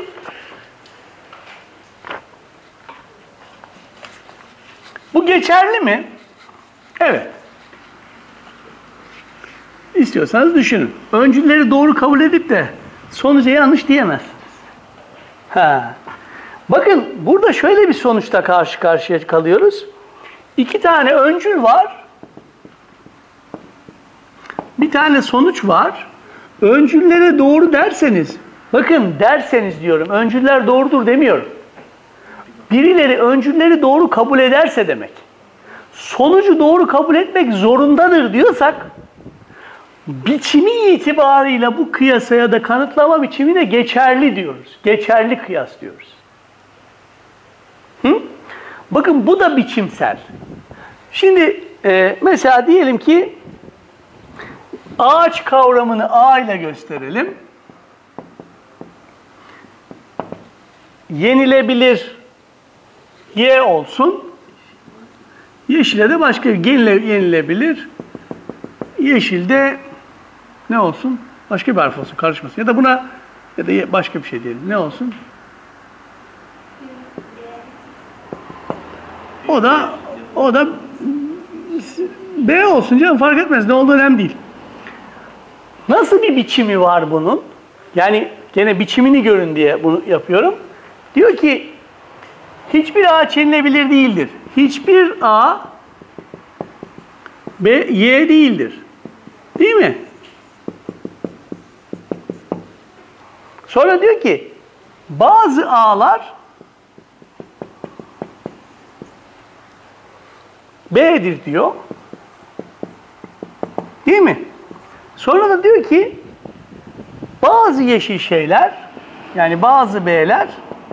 Speaker 1: bu geçerli mi? Evet. İstiyorsanız düşünün. Öncülleri doğru kabul edip de sonuca yanlış diyemezsiniz. Ha. Bakın burada şöyle bir sonuçta karşı karşıya kalıyoruz. İki tane öncül var. Bir tane sonuç var. Öncüllere doğru derseniz, bakın derseniz diyorum, öncüller doğrudur demiyorum. Birileri öncülleri doğru kabul ederse demek. sonucu doğru kabul etmek zorundadır diyorsak, biçimi itibarıyla bu kıyasa ya da kanıtlama biçimine geçerli diyoruz. Geçerli kıyas diyoruz. Hı? Bakın bu da biçimsel. Şimdi e, mesela diyelim ki ağaç kavramını A ile gösterelim. Yenilebilir Y olsun. Yeşile de başka yenile, yenilebilir. Yeşilde ne olsun? Başka bir harf olsun, karışmasın. Ya da buna ya da başka bir şey diyelim. Ne olsun? O da o da B olsun canım, fark etmez. Ne olduğu önemli değil. Nasıl bir biçimi var bunun? Yani gene biçimini görün diye bunu yapıyorum. Diyor ki hiçbir ağaç yenilebilir değildir. Hiçbir A B Y değildir. Değil mi? Sonra diyor ki bazı A'lar B'dir diyor. Değil mi? Sonra da diyor ki bazı yeşil şeyler, yani bazı B'ler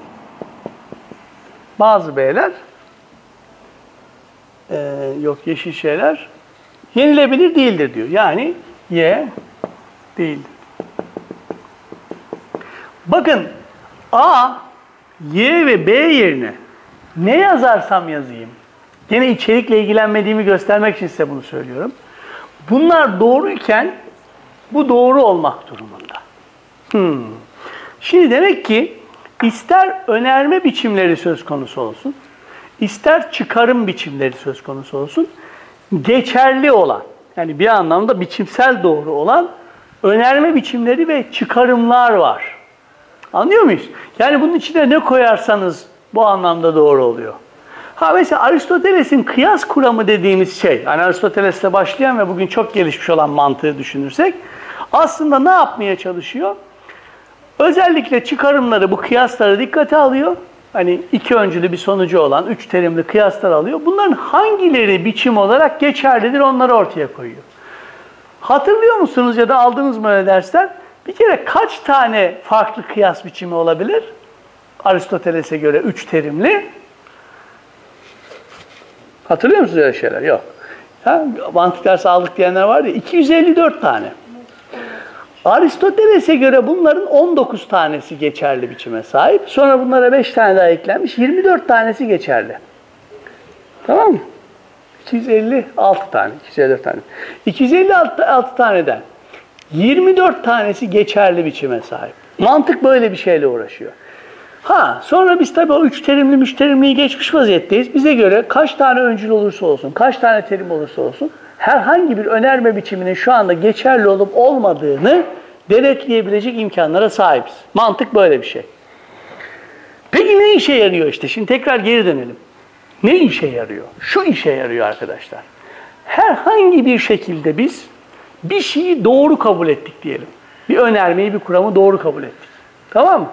Speaker 1: bazı B'ler e, yok yeşil şeyler yenilebilir değildir diyor. Yani Y değildir. Bakın A, Y ve B yerine ne yazarsam yazayım, gene içerikle ilgilenmediğimi göstermek için size bunu söylüyorum. Bunlar doğruyken bu doğru olmak durumunda. Hmm. Şimdi demek ki ister önerme biçimleri söz konusu olsun, ister çıkarım biçimleri söz konusu olsun, geçerli olan, yani bir anlamda biçimsel doğru olan önerme biçimleri ve çıkarımlar var. Anlıyor muyuz? Yani bunun içine ne koyarsanız bu anlamda doğru oluyor. Ha mesela Aristoteles'in kıyas kuramı dediğimiz şey, yani Aristoteles'le başlayan ve bugün çok gelişmiş olan mantığı düşünürsek, aslında ne yapmaya çalışıyor? Özellikle çıkarımları, bu kıyasları dikkate alıyor. Hani iki öncülü bir sonucu olan, üç terimli kıyaslar alıyor. Bunların hangileri biçim olarak geçerlidir, onları ortaya koyuyor. Hatırlıyor musunuz ya da aldınız mı öyle dersler? Bir kere kaç tane farklı kıyas biçimi olabilir? Aristoteles'e göre üç terimli. Hatırlıyor musunuz öyle şeyler? Yok. Ha, mantık dersi aldık diyenler var ya, iki yüz elli dört tane. Aristoteles'e göre bunların on dokuz tanesi geçerli biçime sahip. Sonra bunlara beş tane daha eklenmiş. yirmi dört tanesi geçerli. Tamam mı? iki yüz elli altı tane. iki yüz elli dört tane. iki yüz elli altı taneden yirmi dört tanesi geçerli biçime sahip. Mantık böyle bir şeyle uğraşıyor. Ha, sonra biz tabii o üç terimli müşterimliği geçmiş vaziyetteyiz. Bize göre kaç tane öncül olursa olsun, kaç tane terim olursa olsun, herhangi bir önerme biçiminin şu anda geçerli olup olmadığını denetleyebilecek imkanlara sahibiz. Mantık böyle bir şey. Peki ne işe yarıyor işte? Şimdi tekrar geri dönelim. Ne işe yarıyor? Şu işe yarıyor arkadaşlar. Herhangi bir şekilde biz bir şeyi doğru kabul ettik diyelim. Bir önermeyi, bir kuramı doğru kabul ettik. Tamam mı?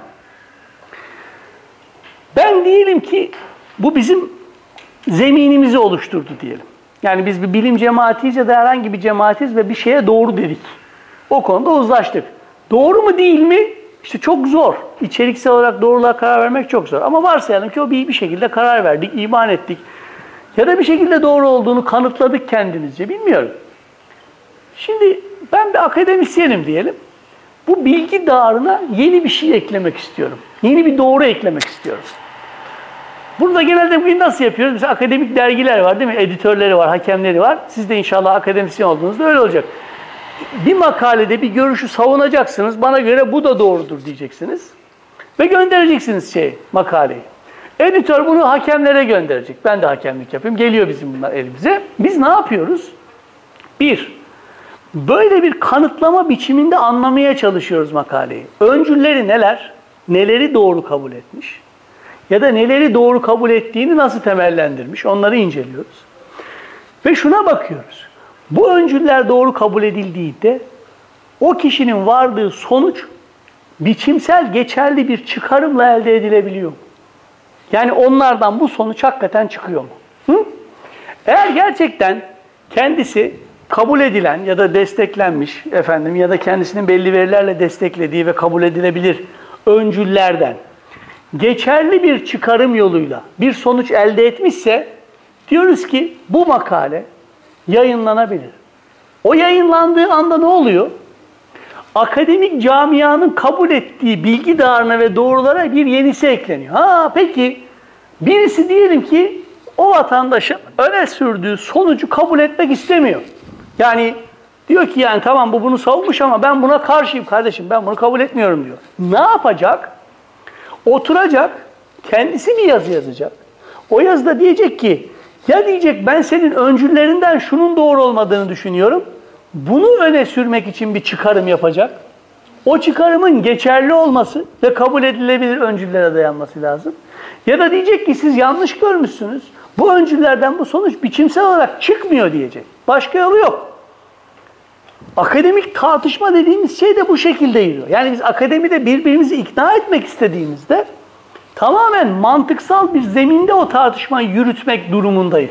Speaker 1: Ben diyelim ki bu bizim zeminimizi oluşturdu diyelim. Yani biz bir bilim cemaatiyiz ya da herhangi bir cemaatiyiz ve bir şeye doğru dedik. O konuda uzlaştık. Doğru mu değil mi? İşte çok zor. İçeriksel olarak doğruluğa karar vermek çok zor. Ama varsayalım ki o bir, bir şekilde karar verdik, iman ettik. Ya da bir şekilde doğru olduğunu kanıtladık kendimizce. Bilmiyorum. Şimdi ben bir akademisyenim diyelim. Bu bilgi dağarına yeni bir şey eklemek istiyorum. Yeni bir doğru eklemek istiyorum. Burada genelde bugün nasıl yapıyoruz? Mesela akademik dergiler var değil mi? Editörleri var, hakemleri var. Siz de inşallah akademisyen olduğunuzda öyle olacak. Bir makalede bir görüşü savunacaksınız. Bana göre bu da doğrudur diyeceksiniz. Ve göndereceksiniz şey, makaleyi. Editör bunu hakemlere gönderecek. Ben de hakemlik yapayım. Geliyor bizim bunlar elimize. Biz ne yapıyoruz? Bir, böyle bir kanıtlama biçiminde anlamaya çalışıyoruz makaleyi. Öncülleri neler? Neleri doğru kabul etmiş? Ya da neleri doğru kabul ettiğini nasıl temellendirmiş? Onları inceliyoruz. Ve şuna bakıyoruz. Bu öncüller doğru kabul edildiğinde o kişinin vardığı sonuç biçimsel geçerli bir çıkarımla elde edilebiliyor mu? Yani onlardan bu sonuç hakikaten çıkıyor mu? Hı? Eğer gerçekten kendisi kabul edilen ya da desteklenmiş efendim ya da kendisinin belli verilerle desteklediği ve kabul edilebilir öncüllerden geçerli bir çıkarım yoluyla bir sonuç elde etmişse diyoruz ki bu makale yayınlanabilir. O yayınlandığı anda ne oluyor? Akademik camianın kabul ettiği bilgi dağarına ve doğrulara bir yenisi ekleniyor. Ha peki birisi diyelim ki o vatandaşın öne sürdüğü sonucu kabul etmek istemiyor. Yani diyor ki yani tamam bu bunu savunmuş ama ben buna karşıyım kardeşim, ben bunu kabul etmiyorum diyor. Ne yapacak? Oturacak, kendisi bir yazı yazacak. O yazıda diyecek ki ya diyecek ben senin öncüllerinden şunun doğru olmadığını düşünüyorum. Bunu öne sürmek için bir çıkarım yapacak. O çıkarımın geçerli olması ve kabul edilebilir öncüllere dayanması lazım. Ya da diyecek ki siz yanlış görmüşsünüz. Bu öncüllerden bu sonuç biçimsel olarak çıkmıyor diyecek. Başka yolu yok. Akademik tartışma dediğimiz şey de bu şekilde yürüyor. Yani biz akademide birbirimizi ikna etmek istediğimizde tamamen mantıksal bir zeminde o tartışmayı yürütmek durumundayız.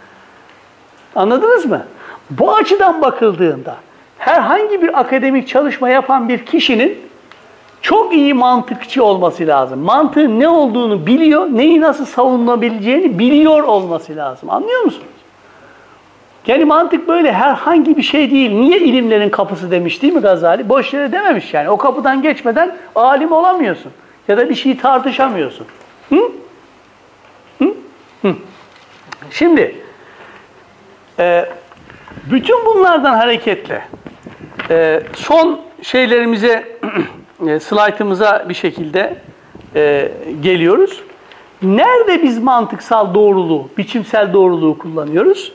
Speaker 1: Anladınız mı? Bu açıdan bakıldığında herhangi bir akademik çalışma yapan bir kişinin çok iyi mantıkçı olması lazım. Mantığın ne olduğunu biliyor, neyi nasıl savunabileceğini biliyor olması lazım. Anlıyor musunuz? Yani mantık böyle herhangi bir şey değil. Niye ilimlerin kapısı demiş değil mi Gazali? Boş yere dememiş yani. O kapıdan geçmeden alim olamıyorsun. Ya da bir şeyi tartışamıyorsun. Hı? Hı? Hı. Şimdi e, bütün bunlardan hareketle e, son şeylerimize e, slaytımıza bir şekilde e, geliyoruz. Nerede biz mantıksal doğruluğu, biçimsel doğruluğu kullanıyoruz?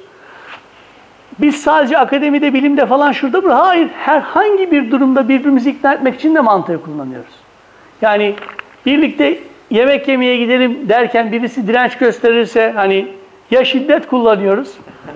Speaker 1: Biz sadece akademide, bilimde falan şurada burada. Hayır, herhangi bir durumda birbirimizi ikna etmek için de mantığı kullanıyoruz. Yani birlikte yemek yemeye gidelim derken birisi direnç gösterirse hani ya şiddet kullanıyoruz,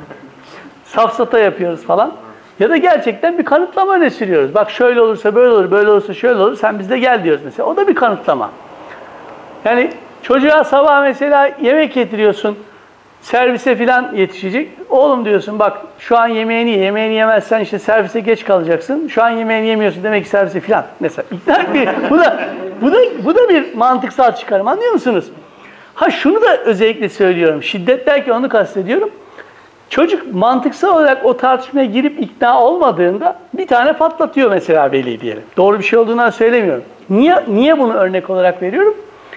Speaker 1: safsata yapıyoruz falan ya da gerçekten bir kanıtlama öne sürüyoruz. Bak şöyle olursa böyle olur, böyle olursa şöyle olur, sen bizde gel diyoruz mesela. O da bir kanıtlama. Yani çocuğa sabah mesela yemek getiriyorsun, servise filan yetişecek. Oğlum diyorsun bak şu an yemeğini ye, yemeğini yemezsen işte servise geç kalacaksın. Şu an yemeğini yemiyorsun demek ki servise filan. Mesela ikna bir, bu da bu da bu da bir mantıksal çıkarım. Anlıyor musunuz? Ha şunu da özellikle söylüyorum. Şiddet derken onu kastediyorum. Çocuk mantıksal olarak o tartışmaya girip ikna olmadığında bir tane patlatıyor mesela veli diyelim. Doğru bir şey olduğunu söylemiyorum. Niye niye bunu örnek olarak veriyorum?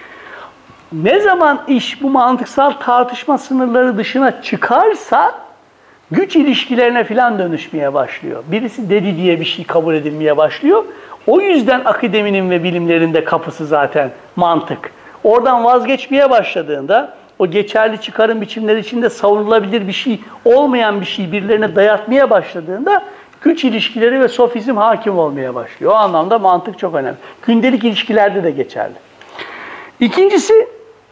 Speaker 1: Ne zaman iş bu mantıksal tartışma sınırları dışına çıkarsa güç ilişkilerine filan dönüşmeye başlıyor. Birisi dedi diye bir şey kabul edilmeye başlıyor. O yüzden akademinin ve bilimlerin de kapısı zaten mantık. Oradan vazgeçmeye başladığında o geçerli çıkarım biçimleri içinde savunulabilir bir şey, olmayan bir şey birilerine dayatmaya başladığında güç ilişkileri ve sofizm hakim olmaya başlıyor. O anlamda mantık çok önemli. Gündelik ilişkilerde de geçerli. İkincisi,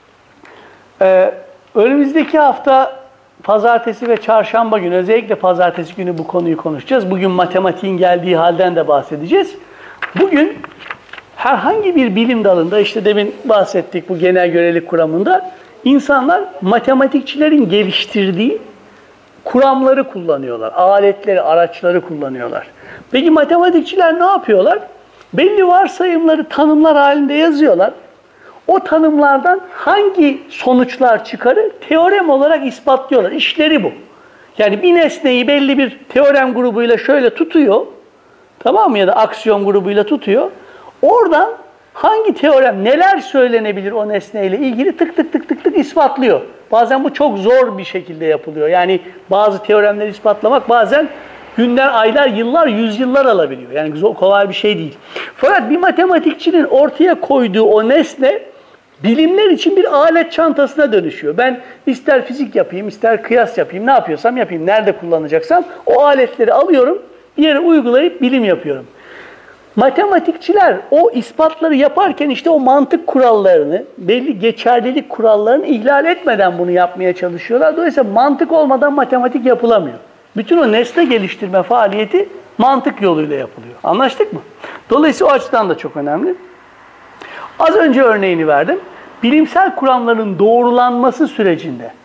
Speaker 1: Ee, önümüzdeki hafta pazartesi ve çarşamba günü, özellikle pazartesi günü bu konuyu konuşacağız. Bugün matematiğin geldiği halden de bahsedeceğiz. Bugün herhangi bir bilim dalında, işte demin bahsettik bu genel görelilik kuramında, insanlar matematikçilerin geliştirdiği kuramları kullanıyorlar. Aletleri, araçları kullanıyorlar. Peki matematikçiler ne yapıyorlar? Belli varsayımları tanımlar halinde yazıyorlar. O tanımlardan hangi sonuçlar çıkarı teorem olarak ispatlıyorlar. İşleri bu. Yani bir nesneyi belli bir teorem grubuyla şöyle tutuyor. Tamam mı? Ya da aksiyon grubuyla tutuyor. Oradan hangi teorem, neler söylenebilir o nesneyle ilgili tık tık tık tık tık ispatlıyor. Bazen bu çok zor bir şekilde yapılıyor. Yani bazı teoremleri ispatlamak bazen günler, aylar, yıllar, yüzyıllar alabiliyor. Yani kolay bir şey değil. Fakat bir matematikçinin ortaya koyduğu o nesne bilimler için bir alet çantasına dönüşüyor. Ben ister fizik yapayım, ister kıyas yapayım, ne yapıyorsam yapayım, nerede kullanacaksam o aletleri alıyorum, bir yere uygulayıp bilim yapıyorum. Matematikçiler o ispatları yaparken işte o mantık kurallarını, belli geçerlilik kurallarını ihlal etmeden bunu yapmaya çalışıyorlar. Dolayısıyla mantık olmadan matematik yapılamıyor. Bütün o nesne geliştirme faaliyeti mantık yoluyla yapılıyor. Anlaştık mı? Dolayısıyla o açıdan da çok önemli. Az önce örneğini verdim. Bilimsel kuramların doğrulanması sürecinde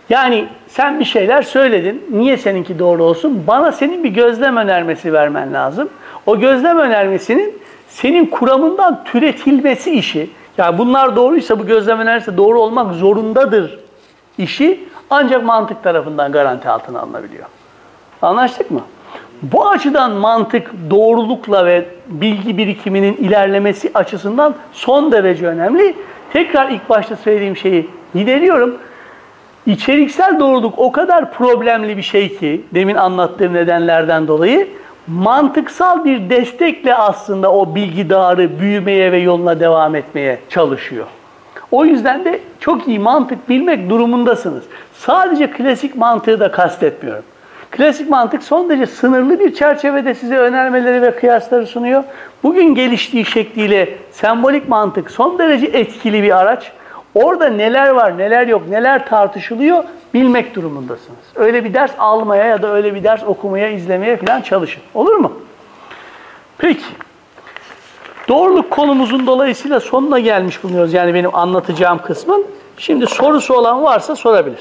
Speaker 1: Yani sen bir şeyler söyledin. Niye seninki doğru olsun? Bana senin bir gözlem önermesi vermen lazım. O gözlem önermesinin senin kuramından türetilmesi işi. Yani bunlar doğruysa bu gözlem önermesi doğru olmak zorundadır işi ancak mantık tarafından garanti altına alınabiliyor. Anlaştık mı? Bu açıdan mantık doğrulukla ve bilgi birikiminin ilerlemesi açısından son derece önemli. Tekrar ilk başta söylediğim şeyi gideriyorum. İçeriksel doğruluk o kadar problemli bir şey ki, demin anlattığım nedenlerden dolayı, mantıksal bir destekle aslında o bilgi dağarı büyümeye ve yoluna devam etmeye çalışıyor. O yüzden de çok iyi mantık bilmek durumundasınız. Sadece klasik mantığı da kastetmiyorum. Klasik mantık son derece sınırlı bir çerçevede size önermeleri ve kıyasları sunuyor. Bugün geliştiği şekliyle sembolik mantık son derece etkili bir araç. Orada neler var, neler yok, neler tartışılıyor bilmek durumundasınız. Öyle bir ders almaya ya da öyle bir ders okumaya, izlemeye falan çalışın. Olur mu? Peki. Doğruluk konumuzun dolayısıyla sonuna gelmiş bulunuyoruz. Yani benim anlatacağım kısmın. Şimdi sorusu olan varsa sorabilir.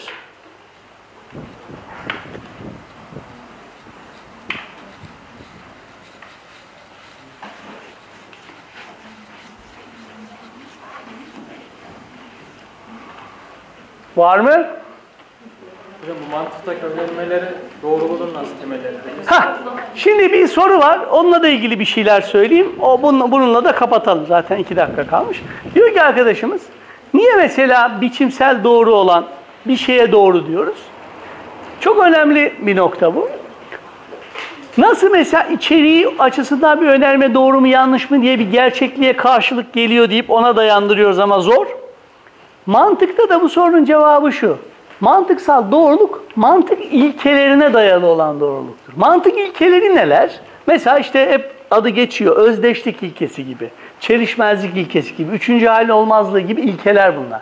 Speaker 1: Var mı?
Speaker 4: Hocam bu mantıktaki önermeleri doğruluğun nasıl temelleri?
Speaker 1: Ha, şimdi bir soru var. Onunla da ilgili bir şeyler söyleyeyim. O bununla, bununla da kapatalım. Zaten iki dakika kalmış. Diyor ki arkadaşımız, niye mesela biçimsel doğru olan bir şeye doğru diyoruz? Çok önemli bir nokta bu. Nasıl mesela içeriği açısından bir önerme doğru mu yanlış mı diye bir gerçekliğe karşılık geliyor deyip ona dayandırıyoruz ama zor. Mantıkta da bu sorunun cevabı şu. Mantıksal doğruluk, mantık ilkelerine dayalı olan doğruluktur. Mantık ilkeleri neler? Mesela işte hep adı geçiyor, özdeşlik ilkesi gibi, çelişmezlik ilkesi gibi, üçüncü halin olmazlığı gibi ilkeler bunlar.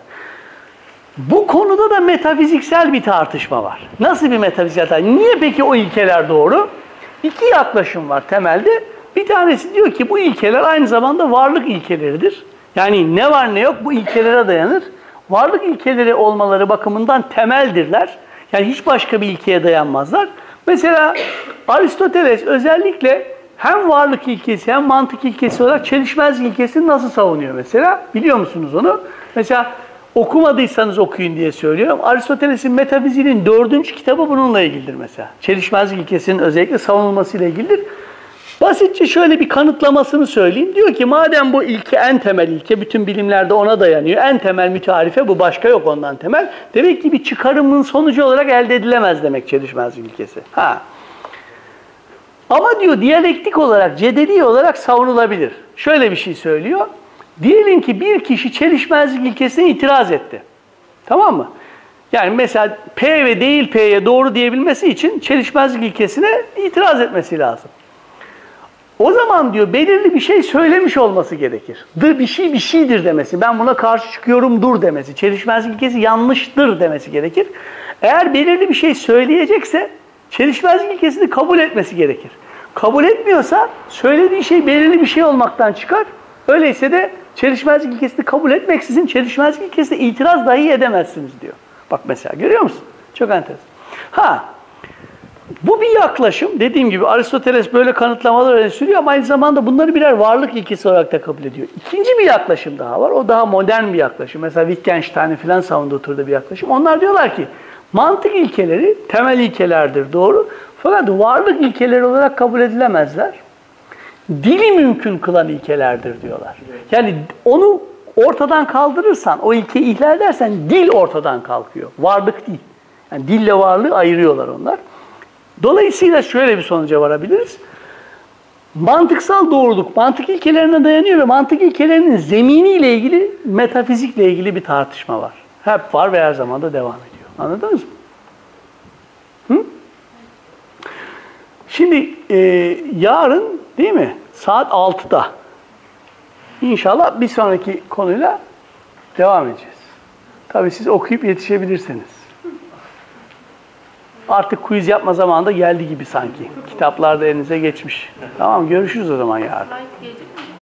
Speaker 1: Bu konuda da metafiziksel bir tartışma var. Nasıl bir metafiziksel tartışma? Niye peki o ilkeler doğru? İki yaklaşım var temelde. Bir tanesi diyor ki bu ilkeler aynı zamanda varlık ilkeleridir. Yani ne var ne yok bu ilkelere dayanır. Varlık ilkeleri olmaları bakımından temeldirler. Yani hiç başka bir ilkeye dayanmazlar. Mesela Aristoteles özellikle hem varlık ilkesi hem mantık ilkesi olarak çelişmezlik ilkesini nasıl savunuyor mesela? Biliyor musunuz onu? Mesela okumadıysanız okuyun diye söylüyorum. Aristoteles'in Metafiziğinin dördüncü kitabı bununla ilgilidir mesela. Çelişmezlik ilkesinin özellikle savunulmasıyla ilgilidir. Basitçe şöyle bir kanıtlamasını söyleyeyim. Diyor ki madem bu ilke en temel ilke, bütün bilimlerde ona dayanıyor. En temel mütarife bu, başka yok ondan temel. Demek ki bir çıkarımın sonucu olarak elde edilemez demek çelişmezlik ilkesi. Ha. Ama diyor diyalektik olarak, cedeli olarak savunulabilir. Şöyle bir şey söylüyor. Diyelim ki bir kişi çelişmezlik ilkesine itiraz etti. Tamam mı? Yani mesela P ve değil P'ye doğru diyebilmesi için çelişmezlik ilkesine itiraz etmesi lazım. O zaman diyor belirli bir şey söylemiş olması gerekir. Dır bir şey bir şeydir demesi. Ben buna karşı çıkıyorum dur demesi. Çelişmezlik ilkesi yanlıştır demesi gerekir. Eğer belirli bir şey söyleyecekse çelişmezlik ilkesini kabul etmesi gerekir. Kabul etmiyorsa söylediği şey belirli bir şey olmaktan çıkar. Öyleyse de çelişmezlik ilkesini kabul etmeksizin çelişmezlik ilkesine itiraz dahi edemezsiniz diyor. Bak mesela görüyor musun? Çok enteresan. Ha. Bu bir yaklaşım. Dediğim gibi Aristoteles böyle kanıtlamalar öne sürüyor ama aynı zamanda bunları birer varlık ilkesi olarak da kabul ediyor. İkinci bir yaklaşım daha var. O daha modern bir yaklaşım. Mesela Wittgenstein'in filan savunduğu türde bir yaklaşım. Onlar diyorlar ki mantık ilkeleri temel ilkelerdir, doğru. Fakat varlık ilkeleri olarak kabul edilemezler. Dili mümkün kılan ilkelerdir diyorlar. Yani onu ortadan kaldırırsan, o ilkeyi ihlal edersen dil ortadan kalkıyor. Varlık değil. Yani dille varlığı ayırıyorlar onlar. Dolayısıyla şöyle bir sonuca varabiliriz. Mantıksal doğruluk, mantık ilkelerine dayanıyor ve mantık ilkelerinin zeminiyle ilgili, metafizikle ilgili bir tartışma var. Hep var ve her zaman da devam ediyor. Anladınız mı? Hı? Şimdi e, yarın değil mi? Saat altıda İnşallah bir sonraki konuyla devam edeceğiz. Tabii siz okuyup yetişebilirsiniz. Artık quiz yapma zamanı da geldi gibi sanki. Kitaplar da elinize geçmiş. Tamam, görüşürüz o zaman yarın.